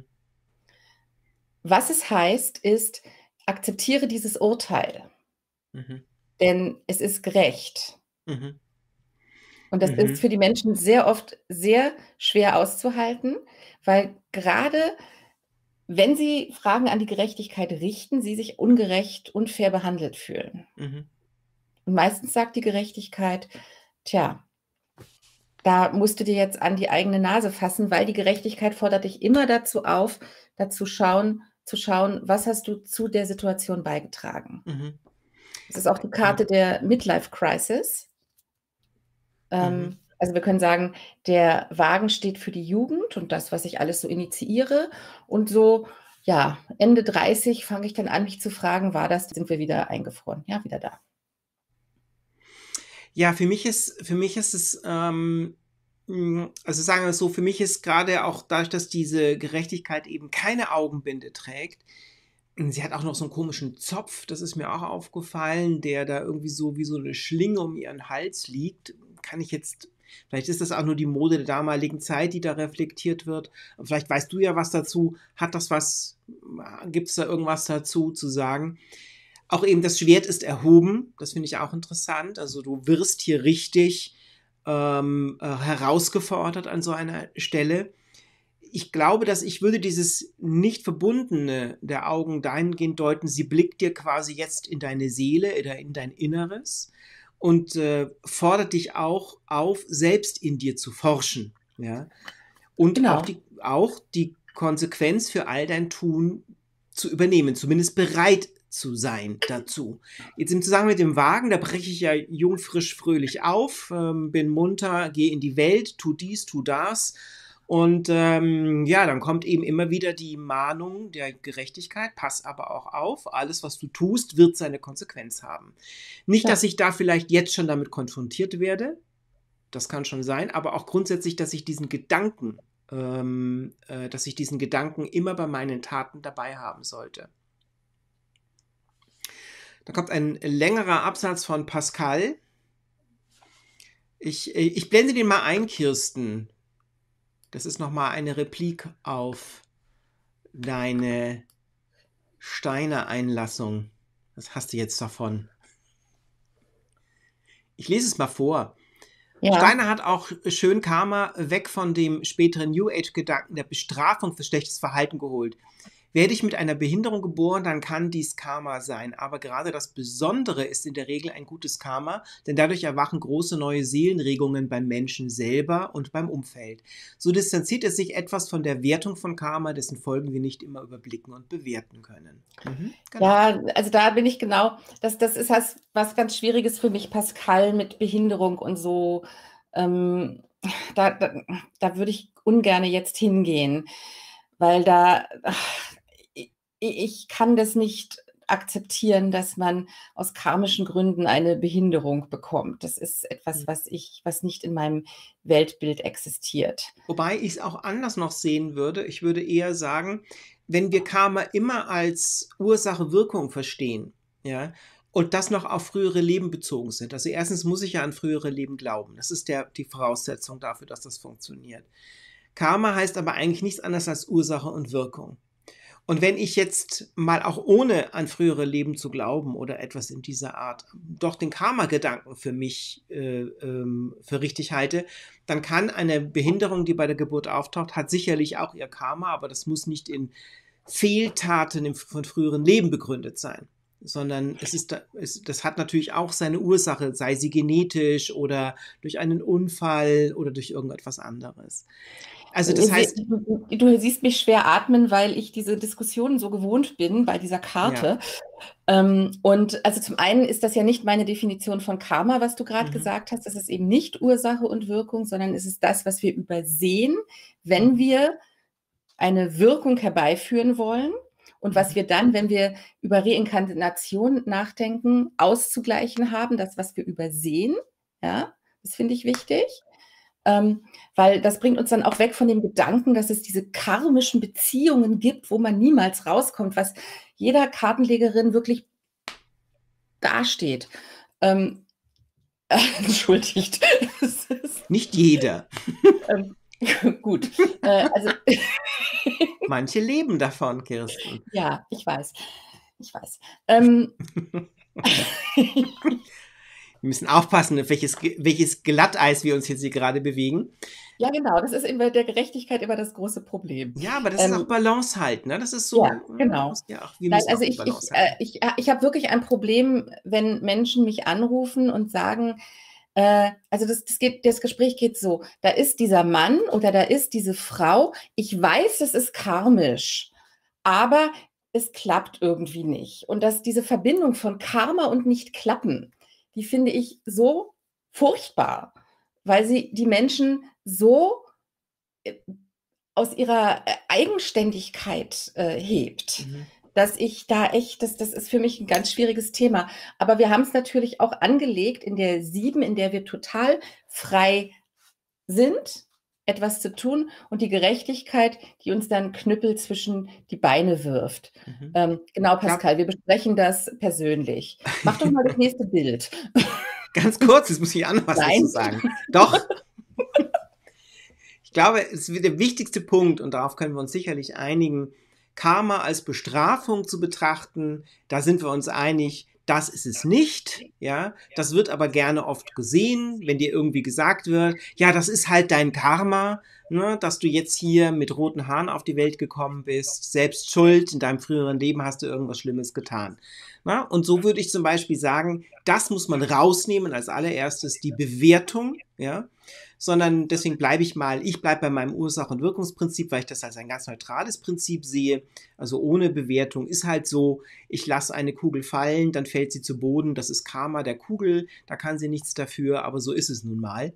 Was es heißt, ist, akzeptiere dieses Urteil, denn es ist gerecht. Und das ist für die Menschen sehr oft sehr schwer auszuhalten, weil gerade wenn sie Fragen an die Gerechtigkeit richten, sie sich ungerecht, unfair behandelt fühlen. Und meistens sagt die Gerechtigkeit, tja, da musst du dir jetzt an die eigene Nase fassen, weil die Gerechtigkeit fordert dich immer dazu auf, zu schauen, was hast du zu der Situation beigetragen. Das ist auch die Karte der Midlife Crisis. Also wir können sagen, der Wagen steht für die Jugend und das, was ich alles so initiiere. Und so, ja, Ende 30 fange ich dann an, mich zu fragen, sind wir wieder eingefroren? Ja, wieder da. Ja, für mich ist es, also sagen wir es so, für mich ist gerade auch dadurch, dass diese Gerechtigkeit eben keine Augenbinde trägt, sie hat auch noch so einen komischen Zopf, das ist mir auch aufgefallen, der da irgendwie so wie so eine Schlinge um ihren Hals liegt. Vielleicht ist das auch nur die Mode der damaligen Zeit, die da reflektiert wird. Vielleicht weißt du ja was dazu. Gibt es da irgendwas dazu zu sagen? Auch eben das Schwert ist erhoben, das finde ich auch interessant. Also du wirst hier richtig herausgefordert an so einer Stelle. Ich glaube, dass ich würde dieses nicht Verbundene der Augen dahingehend deuten, sie blickt dir quasi jetzt in deine Seele oder in dein Inneres und fordert dich auch auf, selbst in dir zu forschen. Ja? Und Genau. auch die Konsequenz für all dein Tun zu übernehmen, zumindest bereit zu sein dazu. Jetzt im Zusammenhang mit dem Wagen, da breche ich ja jung, frisch, fröhlich auf, bin munter, gehe in die Welt, tu dies, tu das. Und ja, dann kommt eben immer wieder die Mahnung der Gerechtigkeit, pass aber auch auf, alles, was du tust, wird seine Konsequenz haben. Nicht, dass ich da vielleicht jetzt schon damit konfrontiert werde, das kann schon sein, aber auch grundsätzlich, dass ich diesen Gedanken immer bei meinen Taten dabei haben sollte. Da kommt ein längerer Absatz von Pascal. Ich blende den mal ein, Kirsten. Das ist nochmal eine Replik auf deine Steiner-Einlassung. Was hast du jetzt davon? Ich lese es mal vor. Ja. Steiner hat auch schön Karma weg von dem späteren New Age-Gedanken der Bestrafung für schlechtes Verhalten geholt. Werde ich mit einer Behinderung geboren, dann kann dies Karma sein. Aber gerade das Besondere ist in der Regel ein gutes Karma, denn dadurch erwachen große neue Seelenregungen beim Menschen selber und beim Umfeld. So distanziert es sich etwas von der Wertung von Karma, dessen Folgen wir nicht immer überblicken und bewerten können. Genau. Ja, also da bin ich genau, das ist was ganz Schwieriges für mich, Pascal, mit Behinderung und so. Da würde ich ungern jetzt hingehen, weil ich kann das nicht akzeptieren, dass man aus karmischen Gründen eine Behinderung bekommt. Das ist etwas, was nicht in meinem Weltbild existiert. Wobei ich es auch anders noch sehen würde. Ich würde eher sagen, wenn wir Karma immer als Ursache-Wirkung verstehen, ja, und das noch auf frühere Leben bezogen sind. Also erstens muss ich ja an frühere Leben glauben. Das ist die Voraussetzung dafür, dass das funktioniert. Karma heißt aber eigentlich nichts anderes als Ursache und Wirkung. Und wenn ich jetzt mal auch ohne an frühere Leben zu glauben oder etwas in dieser Art doch den Karma-Gedanken für mich für richtig halte, dann kann eine Behinderung, die bei der Geburt auftaucht, hat sicherlich auch ihr Karma, aber das muss nicht in Fehltaten von früheren Leben begründet sein, sondern das hat natürlich auch seine Ursache, sei sie genetisch oder durch einen Unfall oder durch irgendetwas anderes. Also das heißt, du siehst mich schwer atmen, weil ich diese Diskussionen so gewohnt bin bei dieser Karte. Ja. Und also zum einen ist das ja nicht meine Definition von Karma, was du gerade gesagt hast. Es ist eben nicht Ursache und Wirkung, sondern es ist das, was wir übersehen, wenn wir eine Wirkung herbeiführen wollen. Und was wir dann, wenn wir über Reinkarnation nachdenken, auszugleichen haben, das, was wir übersehen. Ja, das finde ich wichtig. Weil das bringt uns dann auch weg von dem Gedanken, dass es diese karmischen Beziehungen gibt, wo man niemals rauskommt, was jeder Kartenlegerin wirklich dasteht. Entschuldigt. Nicht jeder. Gut. Also manche leben davon, Kirsten. Ja, ich weiß. Wir müssen aufpassen, auf welches Glatteis wir uns jetzt hier gerade bewegen. Ja, genau. Das ist in der Gerechtigkeit immer das große Problem. Ja, aber das ist auch Balance halten. Ne? Das ist so. Ja, genau. Also ich habe wirklich ein Problem, wenn Menschen mich anrufen und sagen, also das Gespräch geht so, da ist dieser Mann oder da ist diese Frau, ich weiß, es ist karmisch, aber es klappt irgendwie nicht. Und dass diese Verbindung von Karma und Nicht-Klappen, die finde ich so furchtbar, weil sie die Menschen so aus ihrer Eigenständigkeit hebt, dass ich da echt, das ist für mich ein ganz schwieriges Thema. Aber wir haben es natürlich auch angelegt in der 7, in der wir total frei sind, etwas zu tun, und die Gerechtigkeit, die uns dann Knüppel zwischen die Beine wirft. Genau, Pascal, wir besprechen das persönlich. Mach doch mal das nächste Bild. Ganz kurz, jetzt muss ich auch noch was dazu sagen. Doch. Ich glaube, es ist der wichtigste Punkt, und darauf können wir uns sicherlich einigen, Karma als Bestrafung zu betrachten, da sind wir uns einig, das ist es nicht, ja, das wird aber gerne oft gesehen, wenn dir irgendwie gesagt wird, ja, das ist halt dein Karma, ne, dass du jetzt hier mit roten Haaren auf die Welt gekommen bist, selbst schuld, in deinem früheren Leben hast du irgendwas Schlimmes getan. Na? Und so würde ich zum Beispiel sagen, das muss man rausnehmen als allererstes, die Bewertung, ja, sondern deswegen ich bleibe bei meinem Ursache- und Wirkungsprinzip, weil ich das als ein ganz neutrales Prinzip sehe, also ohne Bewertung, ist halt so, ich lasse eine Kugel fallen, dann fällt sie zu Boden, das ist Karma der Kugel, da kann sie nichts dafür, aber so ist es nun mal.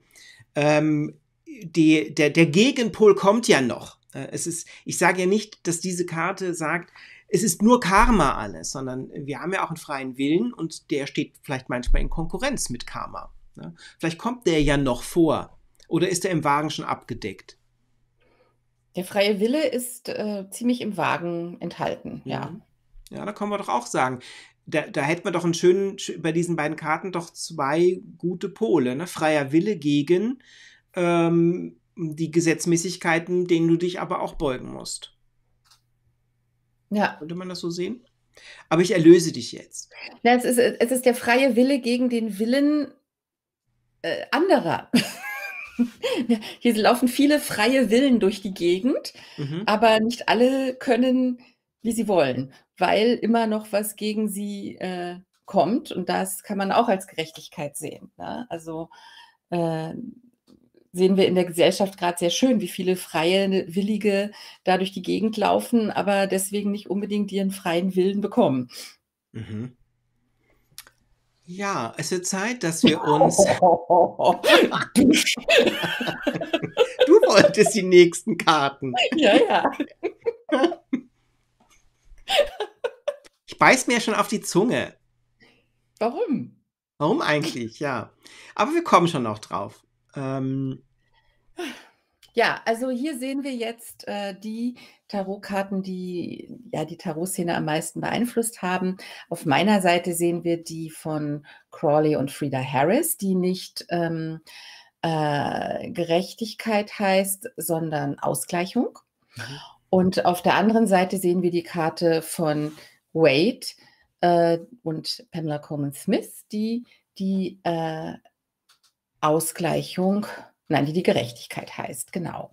Der Gegenpol kommt ja noch. Ich sage ja nicht, dass diese Karte sagt, es ist nur Karma alles, sondern wir haben ja auch einen freien Willen und der steht vielleicht manchmal in Konkurrenz mit Karma. Ne? Vielleicht kommt der ja noch vor. Oder ist er im Wagen schon abgedeckt? Der freie Wille ist ziemlich im Wagen enthalten, ja. Mhm. Ja, da können wir doch auch sagen, da hätten wir doch bei diesen beiden Karten doch zwei gute Pole. Ne? Freier Wille gegen die Gesetzmäßigkeiten, denen du dich aber auch beugen musst. Ja. Könnte man das so sehen? Aber ich erlöse dich jetzt. Na, es ist der freie Wille gegen den Willen anderer. Hier laufen viele freie Willen durch die Gegend, aber nicht alle können, wie sie wollen, weil immer noch was gegen sie kommt. Und das kann man auch als Gerechtigkeit sehen. Ne? Also sehen wir in der Gesellschaft gerade sehr schön, wie viele freie Willige da durch die Gegend laufen, aber deswegen nicht unbedingt ihren freien Willen bekommen. Mhm. Ja, es wird Zeit, dass wir uns... Du wolltest die nächsten Karten. Ja, ja. Ich beiß mir schon auf die Zunge. Warum? Warum eigentlich? Ja. Aber wir kommen schon noch drauf. Ja, also hier sehen wir jetzt die Tarotkarten, die ja die Tarotszene am meisten beeinflusst haben. Auf meiner Seite sehen wir die von Crawley und Frieda Harris, die nicht Gerechtigkeit heißt, sondern Ausgleichung. Und auf der anderen Seite sehen wir die Karte von Wade und Pamela Coleman Smith, die Ausgleichung, nein, die Gerechtigkeit heißt, genau.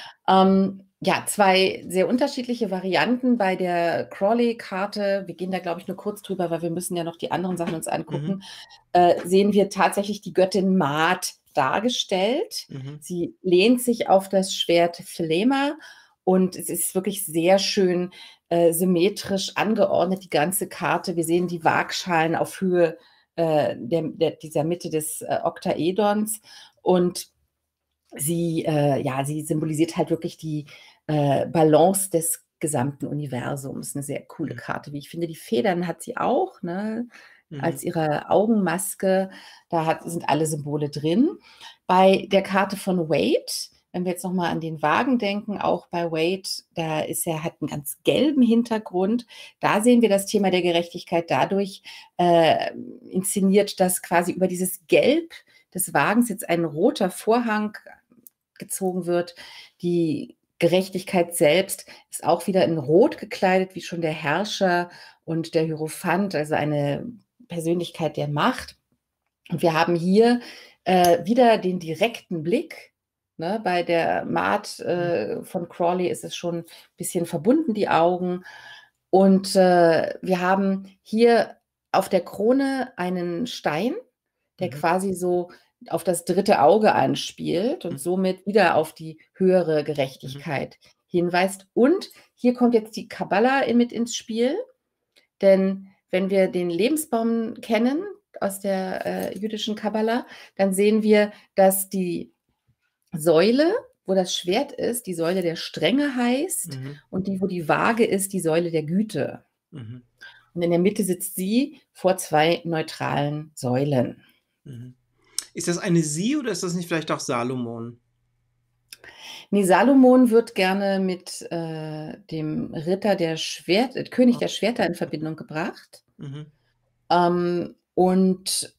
Ja, zwei sehr unterschiedliche Varianten bei der Crawley-Karte. Wir gehen da, glaube ich, nur kurz drüber, weil wir müssen ja noch die anderen Sachen uns angucken. Sehen wir tatsächlich die Göttin Maat dargestellt. Sie lehnt sich auf das Schwert Thelema und es ist wirklich sehr schön symmetrisch angeordnet, die ganze Karte. Wir sehen die Waagschalen auf Höhe dieser Mitte des Oktaedons und sie symbolisiert halt wirklich die Balance des gesamten Universums. Eine sehr coole Karte, wie ich finde. Die Federn hat sie auch, ne? Als ihre Augenmaske. Da sind alle Symbole drin. Bei der Karte von Wade, wenn wir jetzt nochmal an den Wagen denken, auch bei Wade, hat einen ganz gelben Hintergrund. Da sehen wir das Thema der Gerechtigkeit dadurch inszeniert, dass quasi über dieses Gelb des Wagens jetzt ein roter Vorhang gezogen wird. Die Gerechtigkeit selbst ist auch wieder in Rot gekleidet, wie schon der Herrscher und der Hierophant, also eine Persönlichkeit der Macht. Und wir haben hier wieder den direkten Blick. Ne? Bei der Maat von Crawley ist es schon ein bisschen verbunden, die Augen. Und wir haben hier auf der Krone einen Stein, der quasi so auf das dritte Auge anspielt und somit wieder auf die höhere Gerechtigkeit hinweist. Und hier kommt jetzt die Kabbala mit ins Spiel, denn wenn wir den Lebensbaum kennen aus der jüdischen Kabbala, dann sehen wir, dass die Säule, wo das Schwert ist, die Säule der Strenge heißt und die, wo die Waage ist, die Säule der Güte. Und in der Mitte sitzt sie vor zwei neutralen Säulen. Ist das eine Sie oder ist das nicht vielleicht auch Salomon? Nee, Salomon wird gerne mit dem Ritter der König der Schwerter in Verbindung gebracht. Und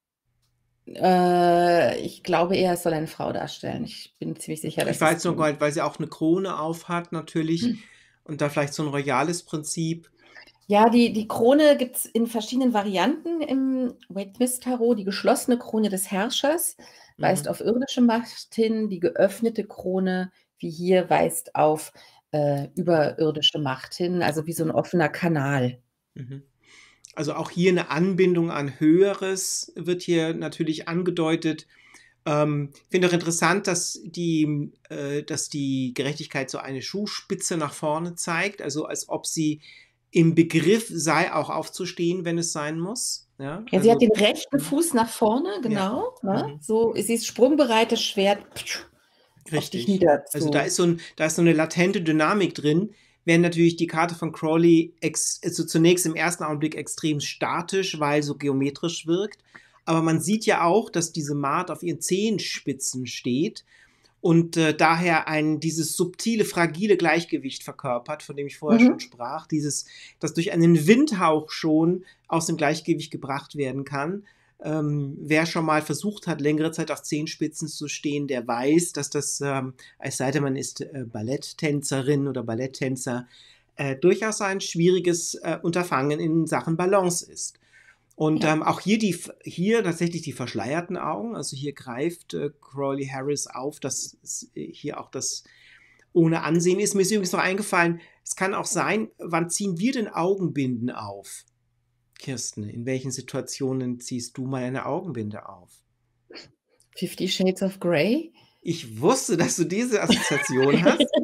ich glaube eher, es soll eine Frau darstellen. Ich bin ziemlich sicher, dass ich weiß nur, weil sie auch eine Krone auf hat, natürlich. Und da vielleicht so ein royales Prinzip. Ja, die Krone gibt es in verschiedenen Varianten im Wade-Smith-Tarot. Die geschlossene Krone des Herrschers weist Mhm. auf irdische Macht hin, die geöffnete Krone, wie hier, weist auf überirdische Macht hin, also wie so ein offener Kanal. Mhm. Also auch hier eine Anbindung an Höheres wird hier natürlich angedeutet. Ich finde auch interessant, dass die Gerechtigkeit so eine Schuhspitze nach vorne zeigt, also als ob sie im Begriff sei, auch aufzustehen, wenn es sein muss. Ja, Ja, sie hat also, den rechten mhm. Fuß nach vorne, Ja, genau, ne? mhm. So, sie ist sprungbereit, das Schwert auf dich Richtig. Also niederzu. da ist so eine latente Dynamik drin, während natürlich die Karte von Crowley also zunächst im ersten Augenblick extrem statisch, weil so geometrisch wirkt. Aber man sieht ja auch, dass diese Maat auf ihren Zehenspitzen steht und daher dieses subtile, fragile Gleichgewicht verkörpert, von dem ich vorher schon Mhm. sprach, das durch einen Windhauch schon aus dem Gleichgewicht gebracht werden kann. Wer schon mal versucht hat, längere Zeit auf Zehenspitzen zu stehen, der weiß, dass es sei denn, man ist Balletttänzerin oder Balletttänzer, durchaus ein schwieriges Unterfangen in Sachen Balance ist. Und Ja. auch hier tatsächlich die verschleierten Augen. Also hier greift Crowley Harris auf, dass hier auch das ohne Ansehen ist. Mir ist übrigens noch eingefallen, es kann auch sein, wann ziehen wir denn Augenbinden auf? Kirsten, in welchen Situationen ziehst du mal eine Augenbinde auf? 50 Shades of Grey. Ich wusste, dass du diese Assoziation hast.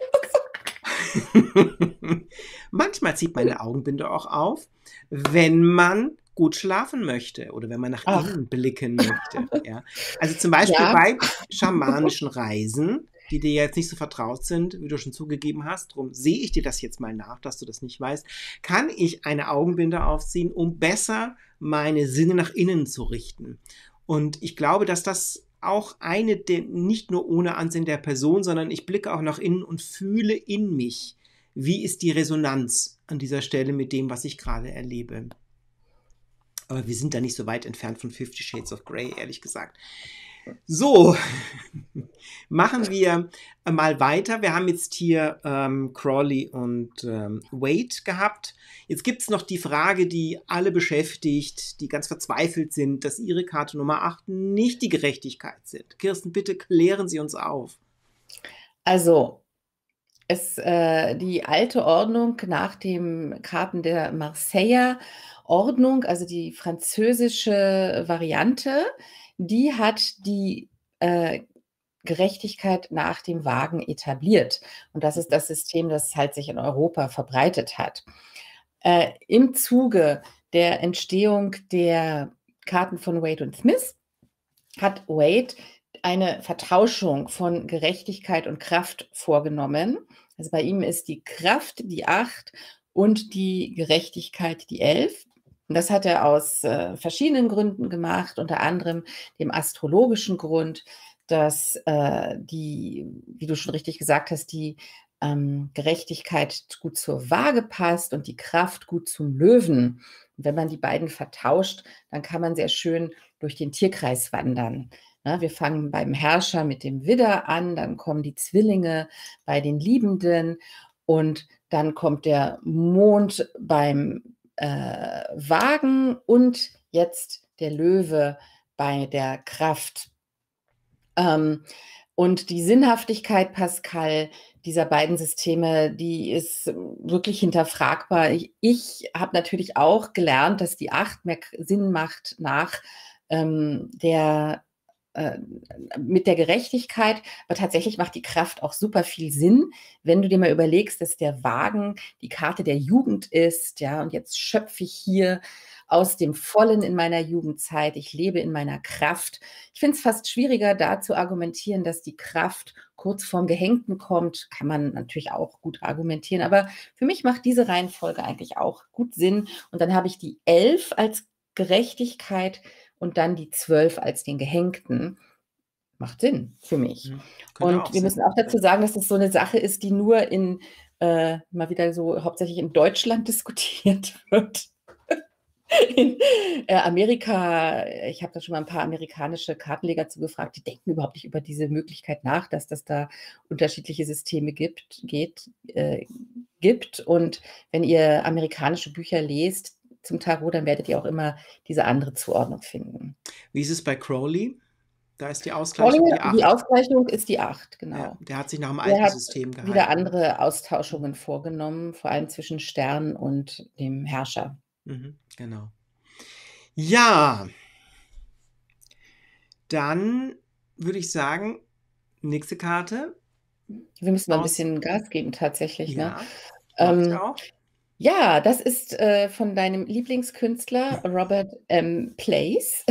Manchmal zieht man eine Augenbinde auch auf, wenn man gut schlafen möchte oder wenn man nach Ach, innen blicken möchte. Ja? Also zum Beispiel ja. bei schamanischen Reisen, die dir jetzt nicht so vertraut sind, wie du schon zugegeben hast, darum sehe ich dir das jetzt mal nach, dass du das nicht weißt, kann ich eine Augenbinde aufziehen, um besser meine Sinne nach innen zu richten. Und ich glaube, dass das auch nicht nur ohne Ansehen der Person, sondern ich blicke auch nach innen und fühle in mich, wie ist die Resonanz an dieser Stelle mit dem, was ich gerade erlebe. Aber wir sind da nicht so weit entfernt von 50 Shades of Grey, ehrlich gesagt. So, machen wir mal weiter. Wir haben jetzt hier Crawley und Wade gehabt. Jetzt gibt es noch die Frage, die alle beschäftigt, die ganz verzweifelt sind, dass ihre Karte Nummer 8 nicht die Gerechtigkeit sind. Kirsten, bitte klären Sie uns auf. Also, die alte Ordnung nach den Karten der Marseiller Ordnung, also die französische Variante, die hat die Gerechtigkeit nach dem Wagen etabliert. Und das ist das System, das halt sich in Europa verbreitet hat. Im Zuge der Entstehung der Karten von Wade und Smith hat Wade eine Vertauschung von Gerechtigkeit und Kraft vorgenommen. Also bei ihm ist die Kraft die 8 und die Gerechtigkeit die 11. Und das hat er aus verschiedenen Gründen gemacht, unter anderem dem astrologischen Grund, dass wie du schon richtig gesagt hast, die Gerechtigkeit gut zur Waage passt und die Kraft gut zum Löwen. Und wenn man die beiden vertauscht, dann kann man sehr schön durch den Tierkreis wandern. Ne, wir fangen beim Herrscher mit dem Widder an, dann kommen die Zwillinge bei den Liebenden und dann kommt der Mond beim Wagen und jetzt der Löwe bei der Kraft. Und die Sinnhaftigkeit, Pascal, dieser beiden Systeme, die ist wirklich hinterfragbar. Ich habe natürlich auch gelernt, dass die 8 mehr Sinn macht nach der äh, mit der Gerechtigkeit, aber tatsächlich macht die Kraft auch super viel Sinn, wenn du dir mal überlegst, dass der Wagen die Karte der Jugend ist, ja, und jetzt schöpfe ich hier aus dem Vollen in meiner Jugendzeit, ich lebe in meiner Kraft. Ich finde es fast schwieriger, da zu argumentieren, dass die Kraft kurz vorm Gehängten kommt. Kann man natürlich auch gut argumentieren, aber für mich macht diese Reihenfolge eigentlich auch gut Sinn. Und dann habe ich die 11 als Gerechtigkeit und dann die 12 als den Gehängten. Macht Sinn für mich. Könnte auch Und wir müssen sein. auch dazu sagen, dass das so eine Sache ist, die nur mal wieder so hauptsächlich in Deutschland diskutiert wird. In Amerika, ich habe da schon mal ein paar amerikanische Kartenleger zu gefragt, die denken überhaupt nicht über diese Möglichkeit nach, dass das da unterschiedliche Systeme gibt. Und wenn ihr amerikanische Bücher lest zum Tarot, dann werdet ihr auch immer diese andere Zuordnung finden. Wie ist es bei Crowley? Da ist die Crowley, Ausgleichung die die 8. Ausgleichung ist die 8, Ja, genau. der hat sich nach dem Der alten hat System wieder gehalten. andere Austauschungen vorgenommen, vor allem zwischen Stern und dem Herrscher. Genau. Ja, dann würde ich sagen, nächste Karte. Wir müssen mal ein Aus, bisschen Gas geben tatsächlich, ne? ja, mache ich auch. Ja, das ist, von deinem Lieblingskünstler Robert M. Place.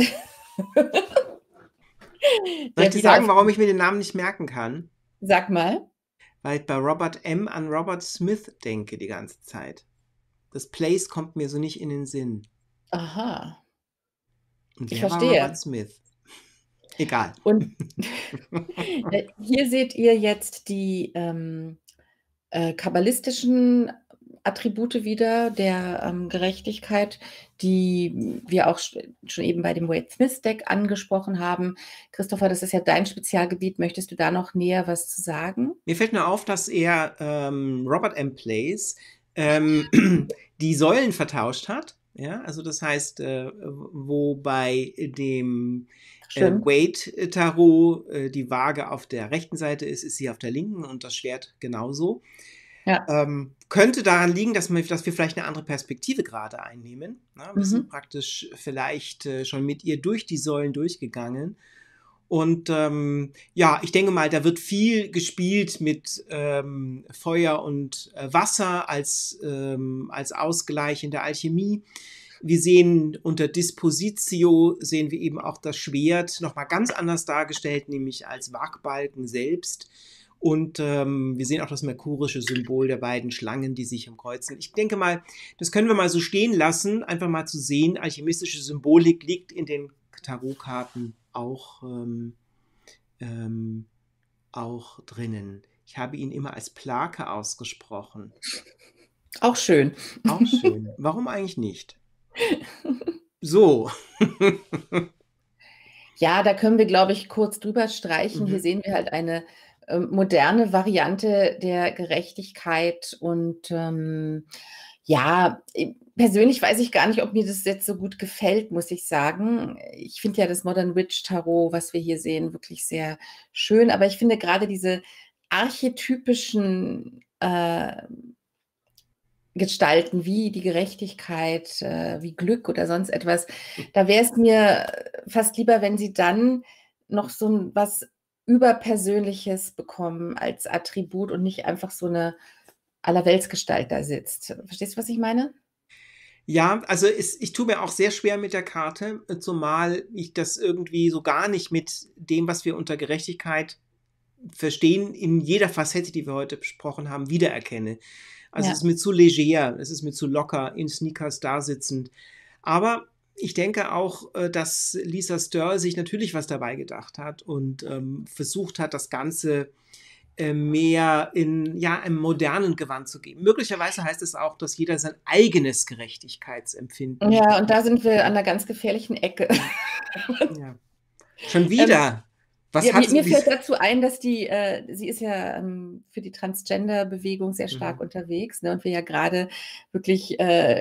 Soll ich Der dir wieder sagen, auf warum ich mir den Namen nicht merken kann? Sag mal. Weil ich bei Robert M. an Robert Smith denke die ganze Zeit. Das Place kommt mir so nicht in den Sinn. Aha, Und ich wer war Robert verstehe. Smith? Egal. Und hier seht ihr jetzt die, kabbalistischen Attribute wieder der, Gerechtigkeit, die wir auch schon eben bei dem Wade Smith Deck angesprochen haben. Christopher, das ist ja dein Spezialgebiet. Möchtest du da noch näher was zu sagen? Mir fällt nur auf, dass er Robert M. Place die Säulen vertauscht hat. Ja, also das heißt, wo bei dem Stimmt. Wade Tarot die Waage auf der rechten Seite ist, ist sie auf der linken und das Schwert genauso. Ja. Könnte daran liegen, dass wir vielleicht eine andere Perspektive gerade einnehmen. Na, wir sind Mhm. praktisch vielleicht schon mit ihr durch die Säulen durchgegangen. Und ja, ich denke mal, da wird viel gespielt mit Feuer und Wasser als Ausgleich in der Alchemie. Wir sehen unter Dispositio, sehen wir eben auch das Schwert nochmal ganz anders dargestellt, nämlich als Wagbalken selbst. Und wir sehen auch das merkurische Symbol der beiden Schlangen, die sich umkreuzen. Ich denke mal, das können wir mal so stehen lassen, einfach mal zu sehen, alchemistische Symbolik liegt in den Tarotkarten auch drinnen. Ich habe ihn immer als Plake ausgesprochen. Auch schön. Auch schön. Warum eigentlich nicht? So. Ja, da können wir, glaube ich, kurz drüber streichen. Hier sehen wir halt eine moderne Variante der Gerechtigkeit und ja, persönlich weiß ich gar nicht, ob mir das jetzt so gut gefällt, muss ich sagen. Ich finde ja das Modern Witch Tarot, was wir hier sehen, wirklich sehr schön, aber ich finde gerade diese archetypischen Gestalten wie die Gerechtigkeit, wie Glück oder sonst etwas, da wäre es mir fast lieber, wenn sie dann noch so was Überpersönliches bekommen als Attribut und nicht einfach so eine Allerweltsgestalt da sitzt. Verstehst du, was ich meine? Ja, also ich tue mir auch sehr schwer mit der Karte, zumal ich das irgendwie so gar nicht mit dem, was wir unter Gerechtigkeit verstehen, in jeder Facette, die wir heute besprochen haben, wiedererkenne. Also Ja. es ist mir zu leger, es ist mir zu locker, in Sneakers da sitzend. Aber ich denke auch, dass Lisa Sturl sich natürlich was dabei gedacht hat und versucht hat, das Ganze mehr in einem modernen Gewand zu geben. Möglicherweise heißt es auch, dass jeder sein eigenes Gerechtigkeitsempfinden. Ja, und da sind wir an einer ganz gefährlichen Ecke. Ja. Schon wieder. Was Ja, hat mir fällt dazu ein, dass sie ist ja für die Transgender-Bewegung sehr stark unterwegs, ne, und wir ja gerade wirklich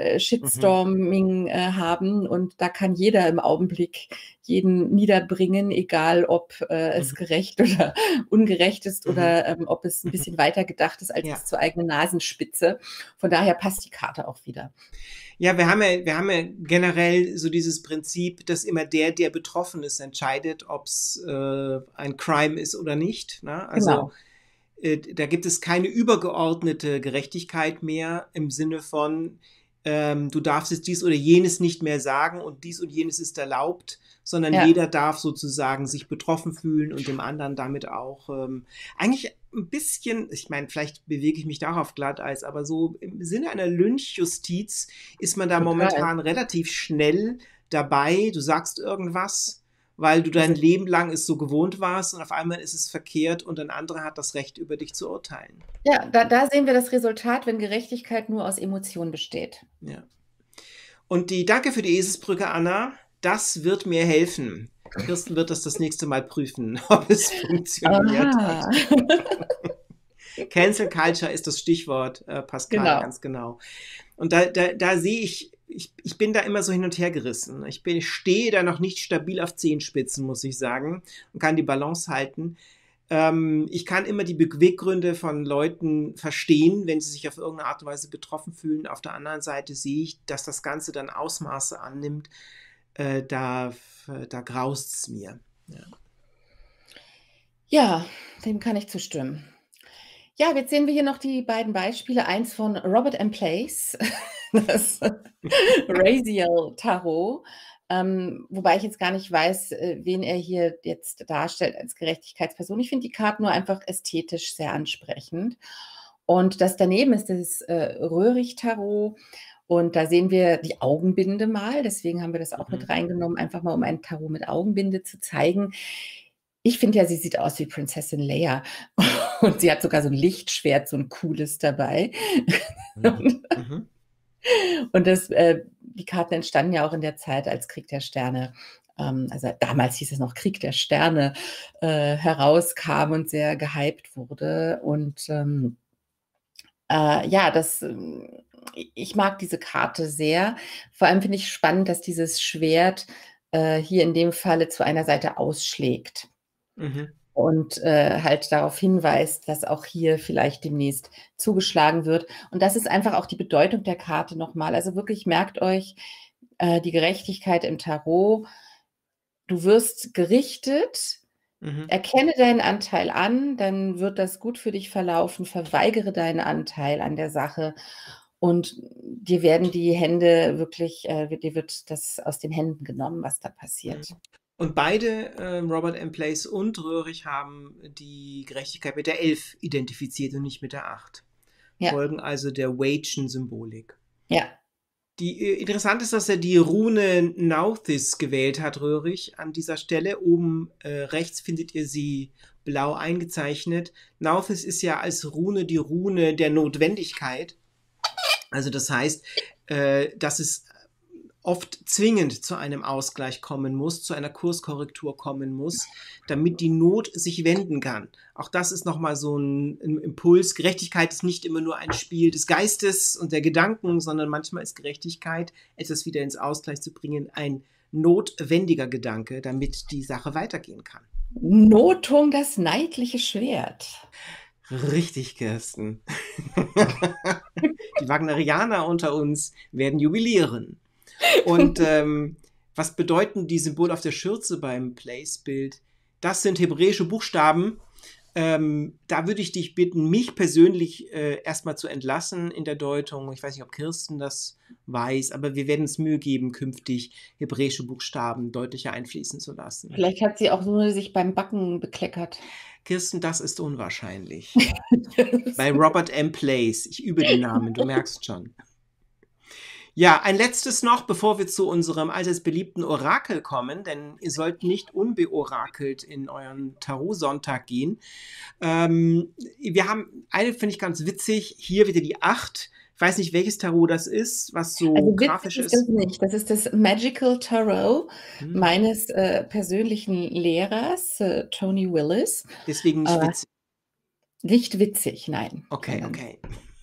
Shitstorming haben und da kann jeder im Augenblick jeden niederbringen, egal ob es gerecht oder ungerecht ist oder ob es ein bisschen weiter gedacht ist als bis zur eigenen Nasenspitze. Von daher passt die Karte auch wieder. Ja, wir haben ja generell so dieses Prinzip, dass immer der betroffen ist, entscheidet, ob es ein Crime ist oder nicht. Ne? Also da gibt es keine übergeordnete Gerechtigkeit mehr im Sinne von, du darfst jetzt dies oder jenes nicht mehr sagen und dies und jenes ist erlaubt, sondern jeder darf sozusagen sich betroffen fühlen und dem anderen damit auch eigentlich ein bisschen, ich meine, vielleicht bewege ich mich darauf Glatteis, aber so im Sinne einer Lynchjustiz ist man da momentan relativ schnell dabei. Du sagst irgendwas, weil du dein Leben lang es so gewohnt warst und auf einmal ist es verkehrt und ein anderer hat das Recht, über dich zu urteilen. Ja, da sehen wir das Resultat, wenn Gerechtigkeit nur aus Emotionen besteht. Ja. Und danke für die Eselsbrücke, Anna. Das wird mir helfen. Kirsten wird das nächste Mal prüfen, ob es funktioniert hat. Cancel Culture ist das Stichwort, Pascal, Genau. ganz genau. Und da sehe ich bin da immer so hin und her gerissen. Ich stehe da noch nicht stabil auf Zehenspitzen, muss ich sagen, und kann die Balance halten. Ich kann immer die Beweggründe von Leuten verstehen, wenn sie sich auf irgendeine Art und Weise betroffen fühlen. Auf der anderen Seite sehe ich, dass das Ganze dann Ausmaße annimmt. Da graust es mir. Ja. Ja, dem kann ich zustimmen. Ja, jetzt sehen wir hier noch die beiden Beispiele. Eins von Robert M. Place, das Raziel Tarot, wobei ich jetzt gar nicht weiß, wen er hier jetzt darstellt als Gerechtigkeitsperson. Ich finde die Karten nur einfach ästhetisch sehr ansprechend. Und das daneben ist das Röhrig-Tarot. Und da sehen wir die Augenbinde mal. Deswegen haben wir das auch mit reingenommen, einfach mal um ein Tarot mit Augenbinde zu zeigen. Ich finde ja, sie sieht aus wie Prinzessin Leia. Und sie hat sogar so ein Lichtschwert, so ein cooles dabei. Mhm. Und die Karten entstanden ja auch in der Zeit, als Krieg der Sterne, also damals hieß es noch Krieg der Sterne, herauskam und sehr gehypt wurde. Und ja, ich mag diese Karte sehr. Vor allem finde ich spannend, dass dieses Schwert hier in dem Falle zu einer Seite ausschlägt. Und halt darauf hinweist, dass auch hier vielleicht demnächst zugeschlagen wird. Und das ist einfach auch die Bedeutung der Karte nochmal. Also wirklich merkt euch die Gerechtigkeit im Tarot. Du wirst gerichtet, erkenne deinen Anteil an, dann wird das gut für dich verlaufen, verweigere deinen Anteil an der Sache und dir werden die Hände wirklich, dir wird das aus den Händen genommen, was da passiert. Und beide, Robert M. Place und Röhrig, haben die Gerechtigkeit mit der 11 identifiziert und nicht mit der 8. Ja. Folgen also der Wagen Symbolik. Ja. Interessant ist, dass er die Rune Nauthis gewählt hat, Röhrig, an dieser Stelle. Oben rechts findet ihr sie blau eingezeichnet. Nauthis ist ja als Rune die Rune der Notwendigkeit. Also das heißt, dass es oft zwingend zu einem Ausgleich kommen muss, zu einer Kurskorrektur kommen muss, damit die Not sich wenden kann. Auch das ist nochmal so ein Impuls. Gerechtigkeit ist nicht immer nur ein Spiel des Geistes und der Gedanken, sondern manchmal ist Gerechtigkeit, etwas wieder ins Ausgleich zu bringen, ein notwendiger Gedanke, damit die Sache weitergehen kann. Notung, das neidliche Schwert. Richtig, Kirsten. Die Wagnerianer unter uns werden jubilieren. Und was bedeuten die Symbole auf der Schürze beim Place-Bild? Das sind hebräische Buchstaben. Da würde ich dich bitten, mich persönlich erstmal zu entlassen in der Deutung. Ich weiß nicht, ob Kirsten das weiß, aber wir werden uns Mühe geben, künftig hebräische Buchstaben deutlicher einfließen zu lassen. Vielleicht hat sie auch nur sich beim Backen bekleckert. Kirsten, das ist unwahrscheinlich. Bei Robert M. Place. Ich übe den Namen, du merkst schon. Ja, ein letztes noch, bevor wir zu unserem allseits beliebten Orakel kommen, denn ihr sollt nicht unbeorakelt in euren Tarot-Sonntag gehen. Wir haben eine, finde ich ganz witzig, hier wieder die 8. Ich weiß nicht, welches Tarot das ist, was so also grafisch ist. Das nicht. Das ist das Magical Tarot meines persönlichen Lehrers, Tony Willis. Deswegen nicht witzig. Nicht witzig, nein. Okay, okay.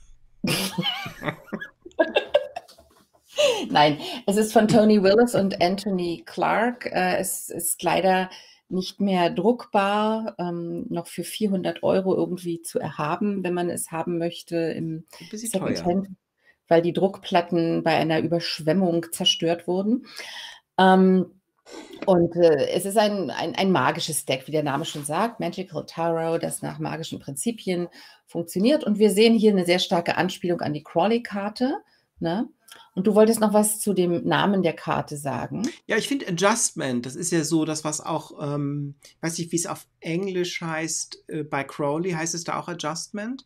Nein, es ist von Tony Willis und Anthony Clark. Es ist leider nicht mehr druckbar, noch für 400 € irgendwie zu erhaben, wenn man es haben möchte im Secondhand, weil die Druckplatten bei einer Überschwemmung zerstört wurden. Und es ist ein magisches Deck, wie der Name schon sagt, Magical Tarot, das nach magischen Prinzipien funktioniert. Und wir sehen hier eine sehr starke Anspielung an die Crawley-Karte, ne? Und du wolltest noch was zu dem Namen der Karte sagen? Ja, ich finde Adjustment, das ist ja so das, was auch, weiß nicht, wie es auf Englisch heißt, bei Crowley, heißt es da auch Adjustment?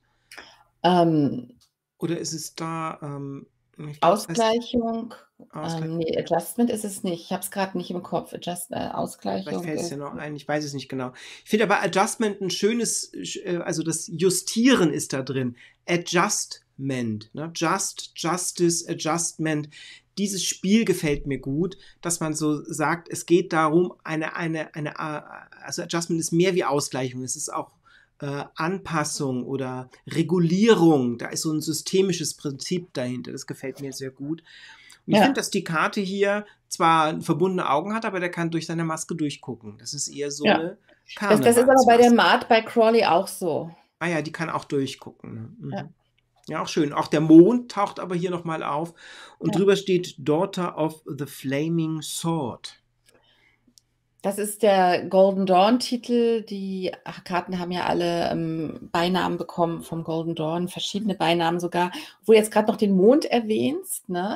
Oder ist es da Ausgleichung? Nee, Adjustment ist es nicht. Ich habe es gerade nicht im Kopf. Ausgleichung. Vielleicht fällt es dir noch ein, ich weiß es nicht genau. Ich finde aber Adjustment ein schönes, also das Justieren ist da drin. Adjustment, ne? Justice, Adjustment. Dieses Spiel gefällt mir gut, dass man so sagt, es geht darum, also Adjustment ist mehr wie Ausgleichung. Es ist auch Anpassung oder Regulierung. Da ist so ein systemisches Prinzip dahinter. Das gefällt mir sehr gut. Und ich finde, Ja, dass die Karte hier zwar verbundene Augen hat, aber der kann durch seine Maske durchgucken. Das ist eher so ja. eine Das ist aber bei der Karnevalsmaske. Maat bei Crawley auch so. Ah ja, die kann auch durchgucken. Ne? Ja, Mhm. Ja, auch schön. Auch der Mond taucht aber hier nochmal auf. Und ja. drüber steht Daughter of the Flaming Sword. Das ist der Golden Dawn-Titel. Die Karten haben ja alle Beinamen bekommen vom Golden Dawn, verschiedene Beinamen sogar. Wo du jetzt gerade noch den Mond erwähnst, ne?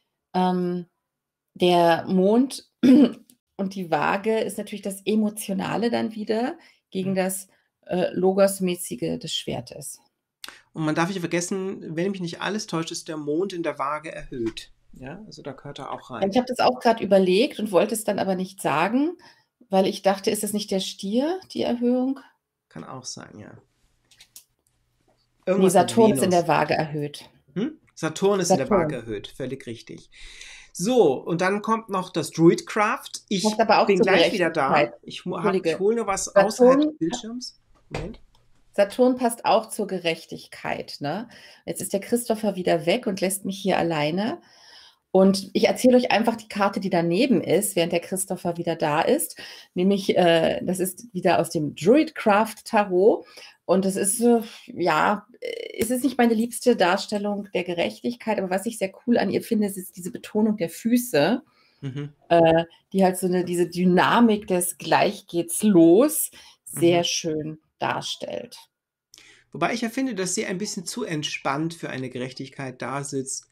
Der Mond und die Waage ist natürlich das Emotionale dann wieder gegen das Logosmäßige des Schwertes. Und man darf nicht vergessen, wenn mich nicht alles täuscht, ist der Mond in der Waage erhöht. Ja, also da gehört er auch Ich rein. habe das auch gerade überlegt und wollte es dann aber nicht sagen, weil ich dachte, ist es nicht der Stier, die Erhöhung? Kann auch sein, ja. Nee, Irgendwas mit Saturn ist in Venus. der Waage erhöht. Saturn ist in der Waage Saturn. erhöht, völlig richtig. So, und dann kommt noch das Druidcraft. Passt Ich aber auch bin zur gleich wieder Gerechtigkeit. da. Ich Entschuldige. hole nur was außerhalb des Saturn, Bildschirms. Moment. Saturn passt auch zur Gerechtigkeit, ne? Jetzt ist der Christopher wieder weg und lässt mich hier alleine. Und ich erzähle euch einfach die Karte, die daneben ist, während der Christopher wieder da ist. Nämlich, das ist wieder aus dem Druidcraft Tarot. Und es ist, ja, es ist nicht meine liebste Darstellung der Gerechtigkeit, aber was ich sehr cool an ihr finde, ist diese Betonung der Füße, Mhm. die halt so diese Dynamik des Gleich geht's los sehr Mhm. schön darstellt. Wobei ich ja finde, dass sie ein bisschen zu entspannt für eine Gerechtigkeit da sitzt.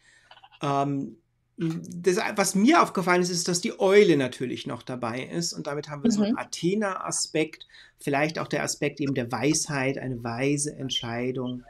Was mir aufgefallen ist, ist, dass die Eule natürlich noch dabei ist. Und damit haben wir so einen Mhm. Athena-Aspekt, vielleicht auch der Aspekt eben der Weisheit, eine weise Entscheidung.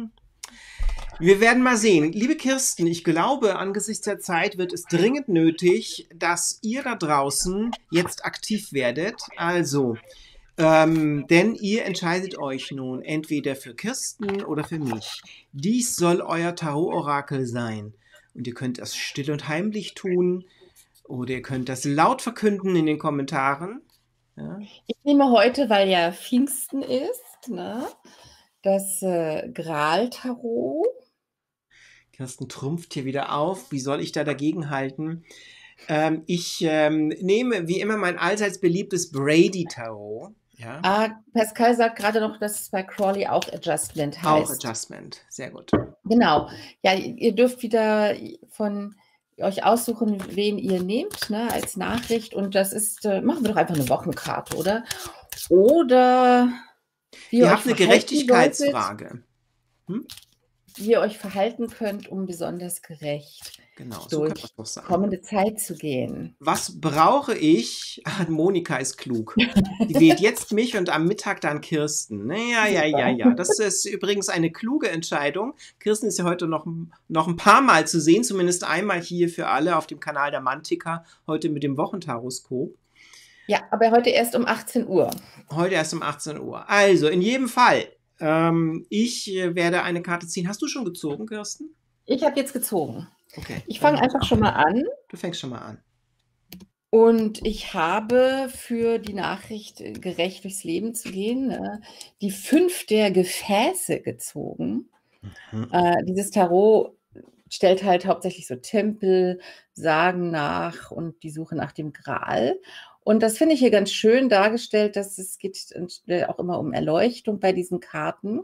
Wir werden mal sehen. Liebe Kirsten, ich glaube, angesichts der Zeit wird es dringend nötig, dass ihr da draußen jetzt aktiv werdet. Also, denn ihr entscheidet euch nun entweder für Kirsten oder für mich. Dies soll euer Tarot-Orakel sein. Und ihr könnt das still und heimlich tun oder ihr könnt das laut verkünden in den Kommentaren. Ja. Ich nehme heute, weil ja Pfingsten ist, ne, das Graal-Tarot. Kirsten trumpft hier wieder auf. Wie soll ich da dagegen halten? Ich nehme wie immer mein allseits beliebtes Brady-Tarot. Ja. Pascal sagt gerade noch, dass es bei Crawley auch Adjustment Auch heißt. Adjustment. Sehr gut. Genau. Ja, ihr dürft wieder von euch aussuchen, wen ihr nehmt, ne, als Nachricht. Und das ist, machen wir doch einfach eine Wochenkarte, oder? Oder wie Ihr ihr euch habt eine verhalten solltet, Gerechtigkeitsfrage. wie ihr euch verhalten könnt, um besonders gerecht Genau, so kann das durch doch sein. kommende Zeit zu gehen. Was brauche ich? Monika ist klug. Die wählt jetzt mich und am Mittag dann Kirsten. Ja. Das ist übrigens eine kluge Entscheidung. Kirsten ist ja heute noch ein paar Mal zu sehen, zumindest einmal hier für alle auf dem Kanal der Mantika, heute mit dem Wochentaroskop. Ja, aber heute erst um 18 Uhr. Heute erst um 18 Uhr. Also, in jedem Fall, ich werde eine Karte ziehen. Hast du schon gezogen, Kirsten? Ich habe jetzt gezogen. Okay. Ich fange einfach schon mal an. Du fängst schon mal an. Und ich habe für die Nachricht, gerecht durchs Leben zu gehen, die 5 der Gefäße gezogen. Dieses Tarot stellt halt hauptsächlich so Tempel, Sagen nach und die Suche nach dem Gral. Und das finde ich hier ganz schön dargestellt, dass es geht auch immer um Erleuchtung bei diesen Karten.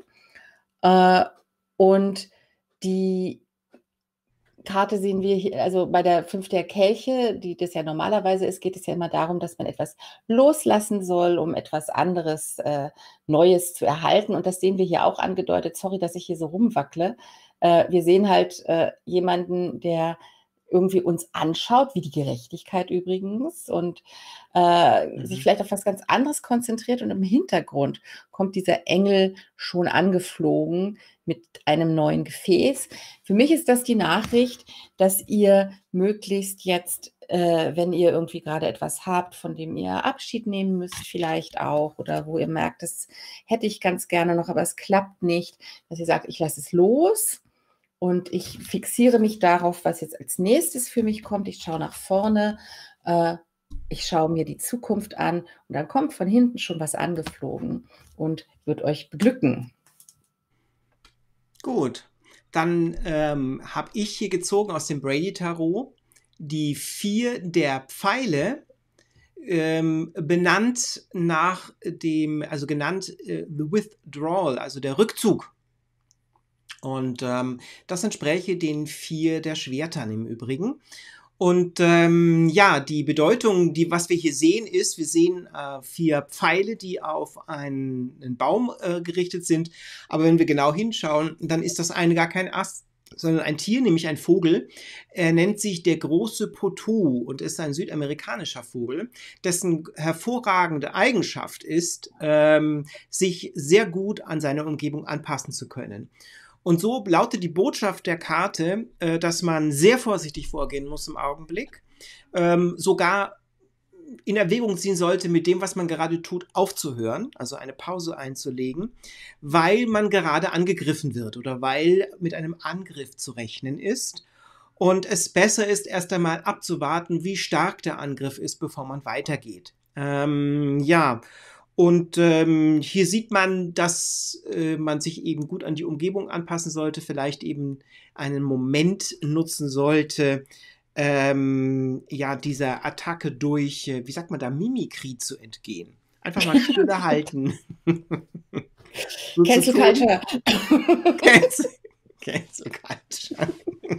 Und die Karte sehen wir hier, also bei der 5 der Kelche, die das ja normalerweise ist, geht es ja immer darum, dass man etwas loslassen soll, um etwas anderes, Neues zu erhalten. Und das sehen wir hier auch angedeutet. Sorry, dass ich hier so rumwackle. Wir sehen halt jemanden, der irgendwie uns anschaut, wie die Gerechtigkeit übrigens, und sich vielleicht auf was ganz anderes konzentriert. Und im Hintergrund kommt dieser Engel schon angeflogen mit einem neuen Gefäß. Für mich ist das die Nachricht, dass ihr möglichst jetzt, wenn ihr irgendwie gerade etwas habt, von dem ihr Abschied nehmen müsst, vielleicht auch, oder wo ihr merkt, das hätte ich ganz gerne noch, aber es klappt nicht, dass ihr sagt, ich lasse es los und ich fixiere mich darauf, was jetzt als nächstes für mich kommt. Ich schaue nach vorne ich schaue mir die Zukunft an und dann kommt von hinten schon was angeflogen und wird euch beglücken. Gut, dann habe ich hier gezogen aus dem Brady Tarot die 4 der Pfeile, benannt nach dem, also genannt The Withdrawal, also der Rückzug. Und das entspräche den 4 der Schwertern im Übrigen. Und ja, die Bedeutung, was wir hier sehen, ist, wir sehen 4 Pfeile, die auf einen Baum gerichtet sind. Aber wenn wir genau hinschauen, dann ist das eine gar kein Ast, sondern ein Tier, nämlich ein Vogel. Er nennt sich der große Potou und ist ein südamerikanischer Vogel, dessen hervorragende Eigenschaft ist, sich sehr gut an seine Umgebung anpassen zu können. Und so lautet die Botschaft der Karte, dass man sehr vorsichtig vorgehen muss im Augenblick, sogar in Erwägung ziehen sollte, mit dem, was man gerade tut, aufzuhören, also eine Pause einzulegen, weil man gerade angegriffen wird oder weil mit einem Angriff zu rechnen ist und es besser ist, erst einmal abzuwarten, wie stark der Angriff ist, bevor man weitergeht. Ja, und hier sieht man, dass man sich eben gut an die Umgebung anpassen sollte, vielleicht eben einen Moment nutzen sollte, ja, dieser Attacke durch, wie sagt man da, Mimikry zu entgehen. Einfach mal Stille halten. So Cancel Culture. Cancel Culture.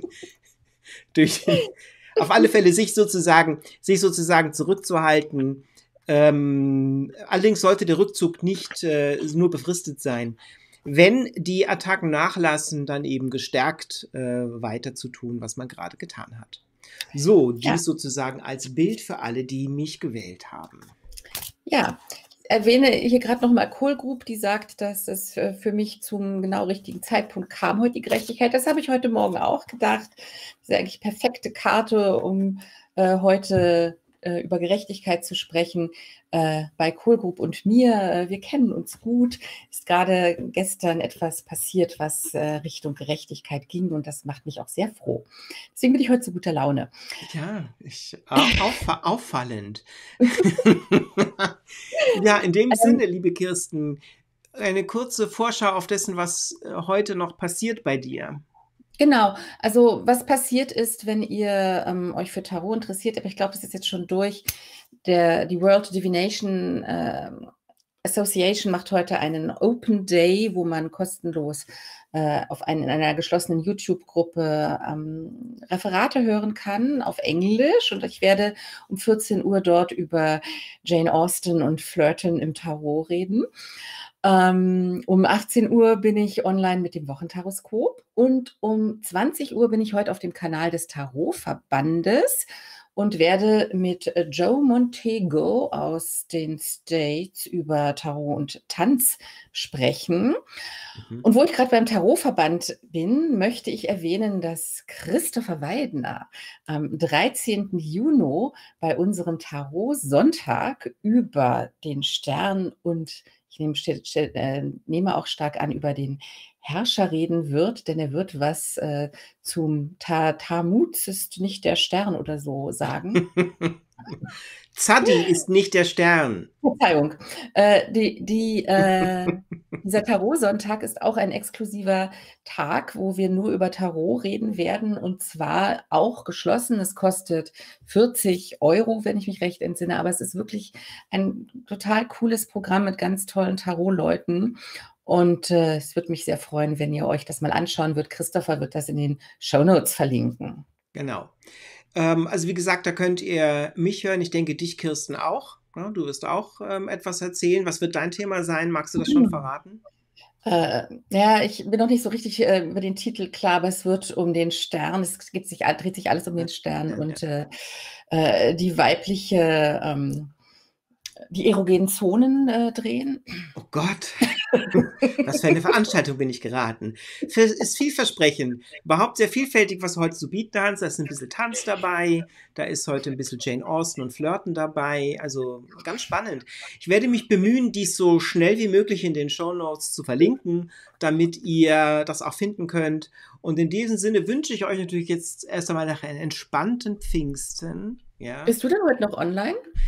Auf alle Fälle sich sozusagen zurückzuhalten. Allerdings sollte der Rückzug nicht nur befristet sein. Wenn die Attacken nachlassen, dann eben gestärkt weiter zu tun, was man gerade getan hat. So, dies sozusagen als Bild für alle, die mich gewählt haben. Ja, ich erwähne hier gerade nochmal Kohl Group, die sagt, dass es für mich zum genau richtigen Zeitpunkt kam, heute die Gerechtigkeit. Das habe ich heute Morgen auch gedacht. Das ist eigentlich perfekte Karte, um heute über Gerechtigkeit zu sprechen. Bei Kohl Group und mir, wir kennen uns gut, ist gerade gestern etwas passiert, was Richtung Gerechtigkeit ging und das macht mich auch sehr froh. Deswegen bin ich heute zu guter Laune. Ja, auffallend. Ja, in dem Sinne, liebe Kirsten, eine kurze Vorschau auf dessen, was heute noch passiert bei dir. Genau, also was passiert ist, wenn ihr euch für Tarot interessiert, aber ich glaube, das ist jetzt schon durch, die World Divination Association macht heute einen Open Day, wo man kostenlos in einer geschlossenen YouTube-Gruppe Referate hören kann auf Englisch und ich werde um 14 Uhr dort über Jane Austen und Flirten im Tarot reden. Um 18 Uhr bin ich online mit dem Wochentaroskop und um 20 Uhr bin ich heute auf dem Kanal des Tarotverbandes und werde mit Joe Montego aus den States über Tarot und Tanz sprechen. Und wo ich gerade beim Tarotverband bin, möchte ich erwähnen, dass Christopher Weidner am 13. Juni bei unserem Tarot-Sonntag über den Stern und ich nehme auch stark an, über den Herrscher reden wird, denn er wird was zum Tammuz ist nicht der Stern oder so sagen. Tzadi ist nicht der Stern. Verzeihung. Dieser Tarot-Sonntag ist auch ein exklusiver Tag, wo wir nur über Tarot reden werden und zwar auch geschlossen. Es kostet 40 €, wenn ich mich recht entsinne, aber es ist wirklich ein total cooles Programm mit ganz tollen Tarot-Leuten. Und es würde mich sehr freuen, wenn ihr euch das mal anschauen würdet. Christopher wird das in den Shownotes verlinken. Genau. Also wie gesagt, da könnt ihr mich hören. Ich denke, dich, Kirsten, auch. Ja, du wirst auch etwas erzählen. Was wird dein Thema sein? Magst du das schon verraten? Ja, ich bin noch nicht so richtig über den Titel klar, aber es wird um den Stern. Es dreht sich alles um den Stern und die weibliche die erogenen Zonen drehen. Oh Gott, was für eine Veranstaltung bin ich geraten. Ist vielversprechend, überhaupt sehr vielfältig, was du heute zu bieten hast. Da ist ein bisschen Tanz dabei, da ist heute ein bisschen Jane Austen und Flirten dabei, also ganz spannend. Ich werde mich bemühen, dies so schnell wie möglich in den Shownotes zu verlinken, damit ihr das auch finden könnt. Und in diesem Sinne wünsche ich euch natürlich jetzt erst einmal nach einem entspannten Pfingsten. Ja. Bist du denn heute noch online?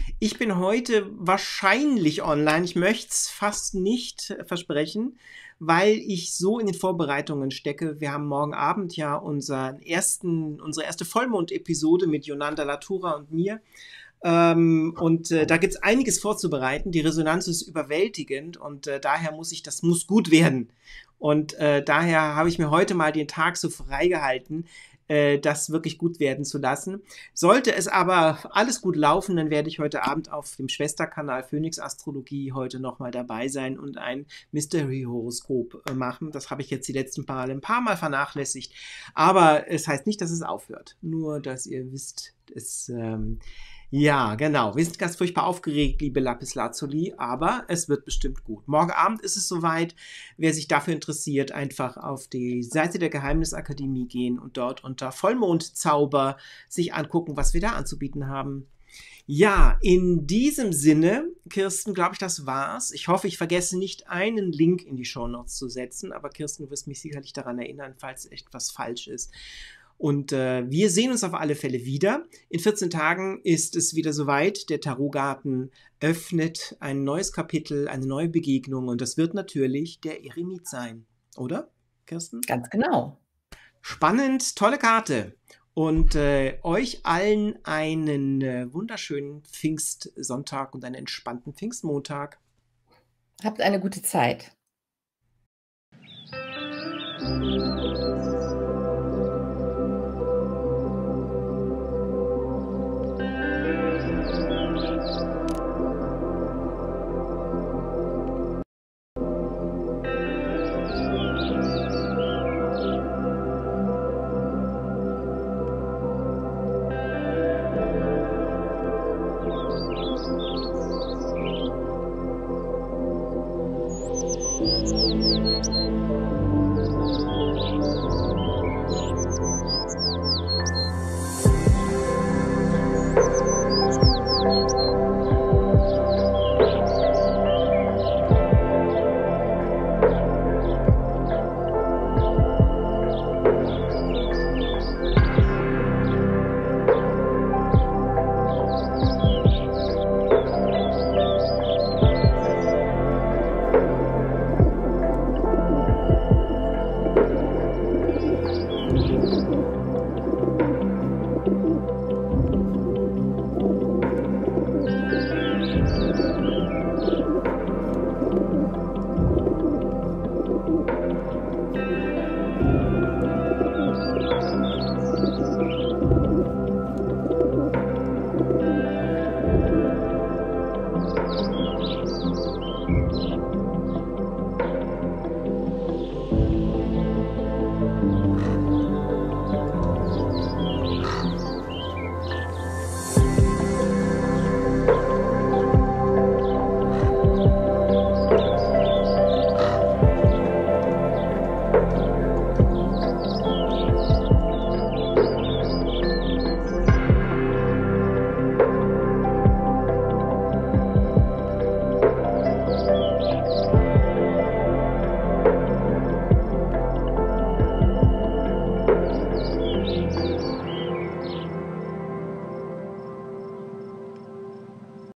Ich bin heute wahrscheinlich online. Ich möchte es fast nicht versprechen, weil ich so in den Vorbereitungen stecke. Wir haben morgen Abend ja unsere erste Vollmond-Episode mit Yolanda Latura und mir. Da gibt es einiges vorzubereiten. Die Resonanz ist überwältigend und daher das muss gut werden. Und daher habe ich mir heute mal den Tag so freigehalten, das wirklich gut werden zu lassen. Sollte es aber alles gut laufen, dann werde ich heute Abend auf dem Schwesterkanal Phoenix Astrologie heute nochmal dabei sein und ein Mystery-Horoskop machen. Das habe ich jetzt die letzten Male ein paar Mal vernachlässigt. Aber es heißt nicht, dass es aufhört. Nur, dass ihr wisst, ja, genau. Wir sind ganz furchtbar aufgeregt, liebe Lapislazuli, aber es wird bestimmt gut. Morgen Abend ist es soweit. Wer sich dafür interessiert, einfach auf die Seite der Geheimnisakademie gehen und dort unter Vollmondzauber sich angucken, was wir da anzubieten haben. Ja, in diesem Sinne, Kirsten, glaube ich, das war's. Ich hoffe, ich vergesse nicht, einen Link in die Shownotes zu setzen, aber Kirsten, du wirst mich sicherlich daran erinnern, falls etwas falsch ist. Und wir sehen uns auf alle Fälle wieder. In 14 Tagen ist es wieder soweit. Der Tarotgarten öffnet ein neues Kapitel, eine neue Begegnung. Und das wird natürlich der Eremit sein. Oder, Kirsten? Ganz genau. Spannend, tolle Karte. Und euch allen einen wunderschönen Pfingstsonntag und einen entspannten Pfingstmontag. Habt eine gute Zeit.